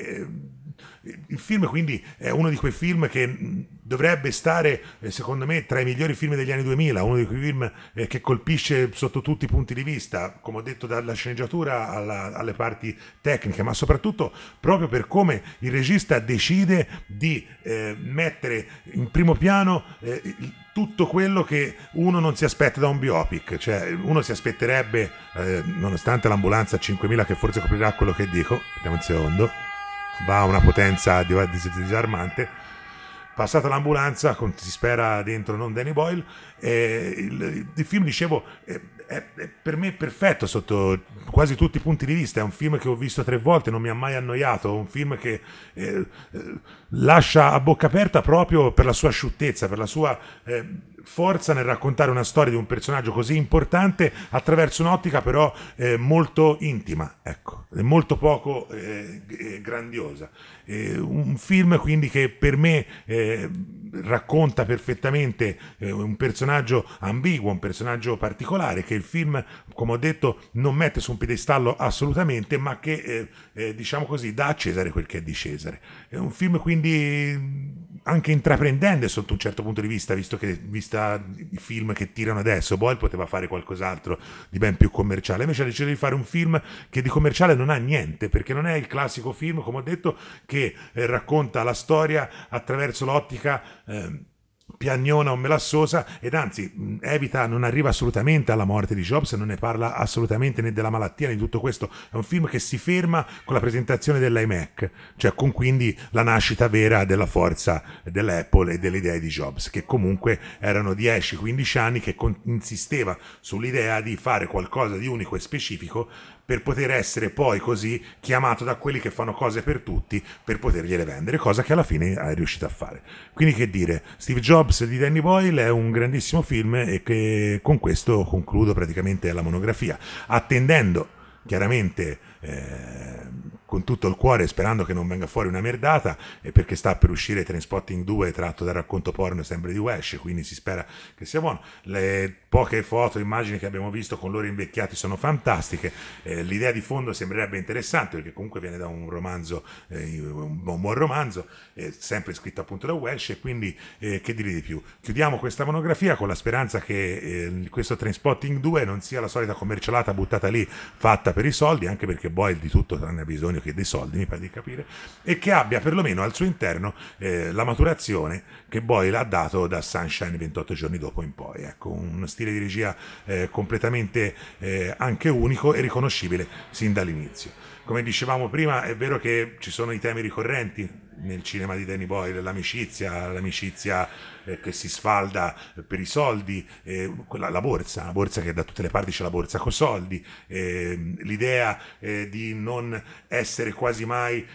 Il film quindi è uno di quei film che dovrebbe stare, secondo me, tra i migliori film degli anni 2000, uno di quei film che colpisce sotto tutti i punti di vista, come ho detto, dalla sceneggiatura alle parti tecniche, ma soprattutto proprio per come il regista decide di mettere in primo piano tutto quello che uno non si aspetta da un biopic. Cioè, uno si aspetterebbe, nonostante l'ambulanza a 5000, che forse coprirà quello che dico, vediamo un secondo, va a una potenza disarmante. Passata l'ambulanza, si spera dentro non Danny Boyle, il film, dicevo, è per me perfetto sotto quasi tutti i punti di vista. È un film che ho visto 3 volte, non mi ha mai annoiato, un film che lascia a bocca aperta proprio per la sua asciuttezza, per la sua forza nel raccontare una storia di un personaggio così importante attraverso un'ottica però molto intima, ecco, molto poco grandiosa. Un film quindi che per me racconta perfettamente un personaggio ambiguo, un personaggio particolare, che il film, come ho detto, non mette su un piedistallo assolutamente, ma che diciamo così, dà a Cesare quel che è di Cesare. È un film quindi anche intraprendente sotto un certo punto di vista, visto che, vista i film che tirano adesso, Boyle poteva fare qualcos'altro di ben più commerciale, invece ha deciso di fare un film che di commerciale non ha niente, perché non è il classico film, come ho detto, che racconta la storia attraverso l'ottica piagnona o melassosa, ed anzi evita, non arriva assolutamente alla morte di Jobs, non ne parla assolutamente, né della malattia né di tutto questo. È un film che si ferma con la presentazione dell'iMac, cioè con quindi la nascita vera della forza dell'Apple e delle idee di Jobs, che comunque erano 10-15 anni che insisteva sull'idea di fare qualcosa di unico e specifico per poter essere poi così chiamato da quelli che fanno cose per tutti, per potergliele vendere, cosa che alla fine è riuscito a fare. Quindi, che dire, Steve Jobs Jobs di Danny Boyle è un grandissimo film e che con questo concludo praticamente la monografia, attendendo chiaramente con tutto il cuore, sperando che non venga fuori una merdata, perché sta per uscire Trainspotting 2 tratto dal racconto porno sempre di Wesh, quindi si spera che sia buono. Le poche foto, immagini che abbiamo visto con loro invecchiati sono fantastiche, l'idea di fondo sembrerebbe interessante perché comunque viene da un romanzo, un buon romanzo, sempre scritto appunto da Welsh, e quindi che dire di più. Chiudiamo questa monografia con la speranza che questo Trainspotting 2 non sia la solita commercialata buttata lì fatta per i soldi, anche perché Boyle di tutto tranne ha bisogno che dei soldi, mi pare di capire, e che abbia perlomeno al suo interno la maturazione che Boyle ha dato da Sunshine 28 giorni dopo in poi. Ecco, uno stile di regia completamente anche unico e riconoscibile sin dall'inizio. Come dicevamo prima, è vero che ci sono i temi ricorrenti nel cinema di Danny Boyle, l'amicizia che si sfalda per i soldi, la borsa che da tutte le parti c'è la borsa con soldi, l'idea di non essere quasi mai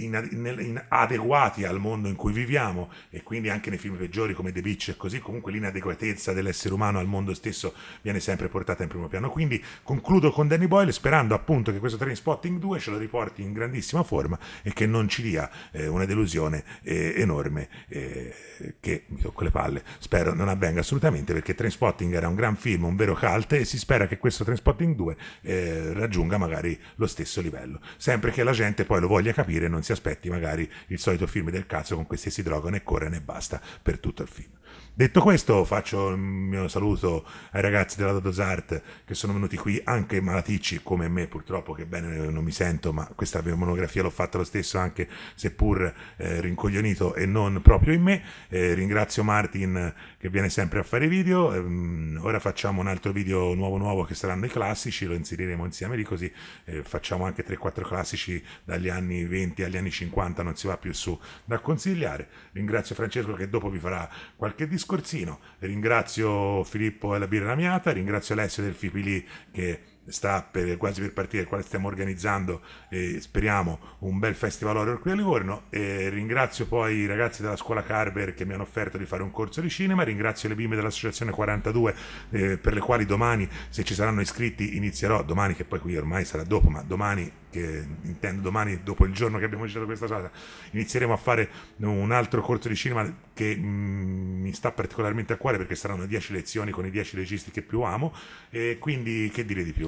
adeguati al mondo in cui viviamo, e quindi anche nei film peggiori come The Beach e così, comunque l'inadeguatezza dell'essere umano al mondo stesso viene sempre portata in primo piano. Quindi concludo con Danny Boyle sperando appunto che questo Trainspotting 2 ce lo riporti in grandissima forma e che non ci dia una delusione enorme, che mi tocco le palle, spero non avvenga assolutamente, perché Trainspotting era un gran film, un vero cult, e si spera che questo Trainspotting 2 raggiunga magari lo stesso livello, sempre che la gente poi lo voglia capire e non si aspetti magari il solito film del cazzo con questi si drogano e corrono e basta per tutto il film. Detto questo, faccio il mio saluto ai ragazzi della Dodos Art che sono venuti qui, anche malaticci come me purtroppo, che bene non mi sento, ma questa monografia l'ho fatta lo stesso, anche seppur rincoglionito e non proprio in me. Ringrazio Martin che viene sempre a fare video. Ora facciamo un altro video nuovo che saranno i classici, lo inseriremo insieme lì, così facciamo anche 3-4 classici dagli anni 20 agli anni 50, non si va più su da consigliare. Ringrazio Francesco che dopo vi farà qualche discorsino, ringrazio Filippo e la birra Miata, ringrazio Alessio del Fipili che sta quasi per partire, il quale stiamo organizzando, speriamo un bel festival horror qui a Livorno, e ringrazio poi i ragazzi della scuola Carver che mi hanno offerto di fare un corso di cinema, ringrazio le bimbe dell'associazione 42 per le quali domani, se ci saranno iscritti, inizierò domani, che poi qui ormai sarà dopo, ma domani, che intendo domani dopo il giorno che abbiamo girato questa cosa, inizieremo a fare un altro corso di cinema che mi sta particolarmente a cuore perché saranno 10 lezioni con i 10 registi che più amo, e quindi che dire di più.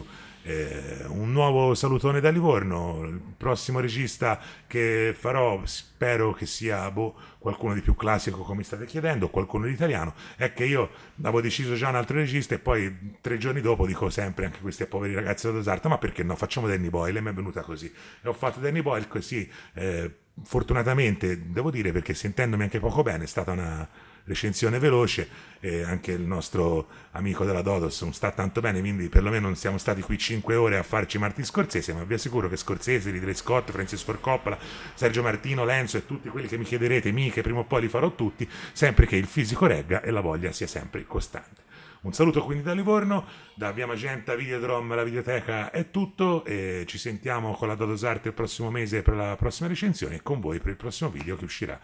Un nuovo salutone da Livorno. Il prossimo regista che farò spero che sia qualcuno di più classico come state chiedendo, qualcuno di italiano. È che io avevo deciso già un altro regista e poi 3 giorni dopo dico sempre anche questi poveri ragazzi da Dosarta, ma perché no, facciamo Danny Boyle, e mi è venuta così e ho fatto Danny Boyle così. Fortunatamente devo dire, perché sentendomi anche poco bene, è stata una recensione veloce, anche il nostro amico della Dodos non sta tanto bene, quindi perlomeno non siamo stati qui 5 ore a farci Martin Scorsese, ma vi assicuro che Scorsese, Ridley Scott, Francis Ford Coppola, Sergio Martino, Lenzo e tutti quelli che mi chiederete, che prima o poi li farò tutti, sempre che il fisico regga e la voglia sia sempre costante. Un saluto quindi da Livorno, da Via Magenta, Videodrome, la videoteca è tutto, e ci sentiamo con la Dodos Art il prossimo mese per la prossima recensione e con voi per il prossimo video che uscirà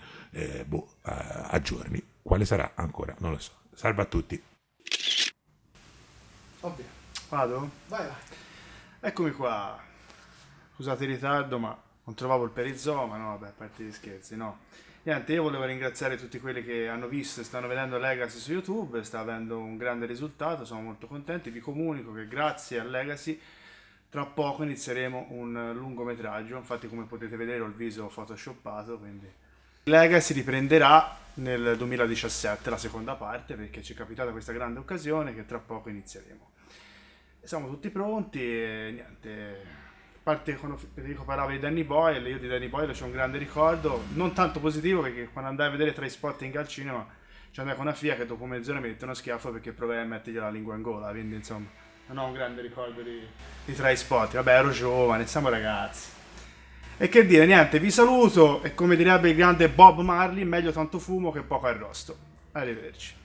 a giorni. Quale sarà ancora? Non lo so. Salve a tutti. Ovvio. Vado? Vai. Eccomi qua. Scusate il ritardo, ma non trovavo il perizoma, no, vabbè, a parte gli scherzi, no. Niente, io volevo ringraziare tutti quelli che hanno visto e stanno vedendo Legacy su YouTube, sta avendo un grande risultato, sono molto contenti, vi comunico che grazie a Legacy tra poco inizieremo un lungometraggio, infatti come potete vedere ho il viso photoshoppato, quindi Legacy riprenderà nel 2017 la seconda parte, perché ci è capitata questa grande occasione che tra poco inizieremo. Siamo tutti pronti e niente. A parte quando Federico parlava di Danny Boyle, io di Danny Boyle c'ho un grande ricordo, non tanto positivo, perché quando andai a vedere Trainspotting al cinema ci andai con una figlia che dopo mezz'ora mi mette uno schiaffo perché provai a mettergli la lingua in gola, quindi insomma non ho un grande ricordo di Trainspotting. Vabbè, ero giovane, siamo ragazzi. E che dire, niente, vi saluto e come direbbe il grande Bob Marley, meglio tanto fumo che poco arrosto. Arrivederci.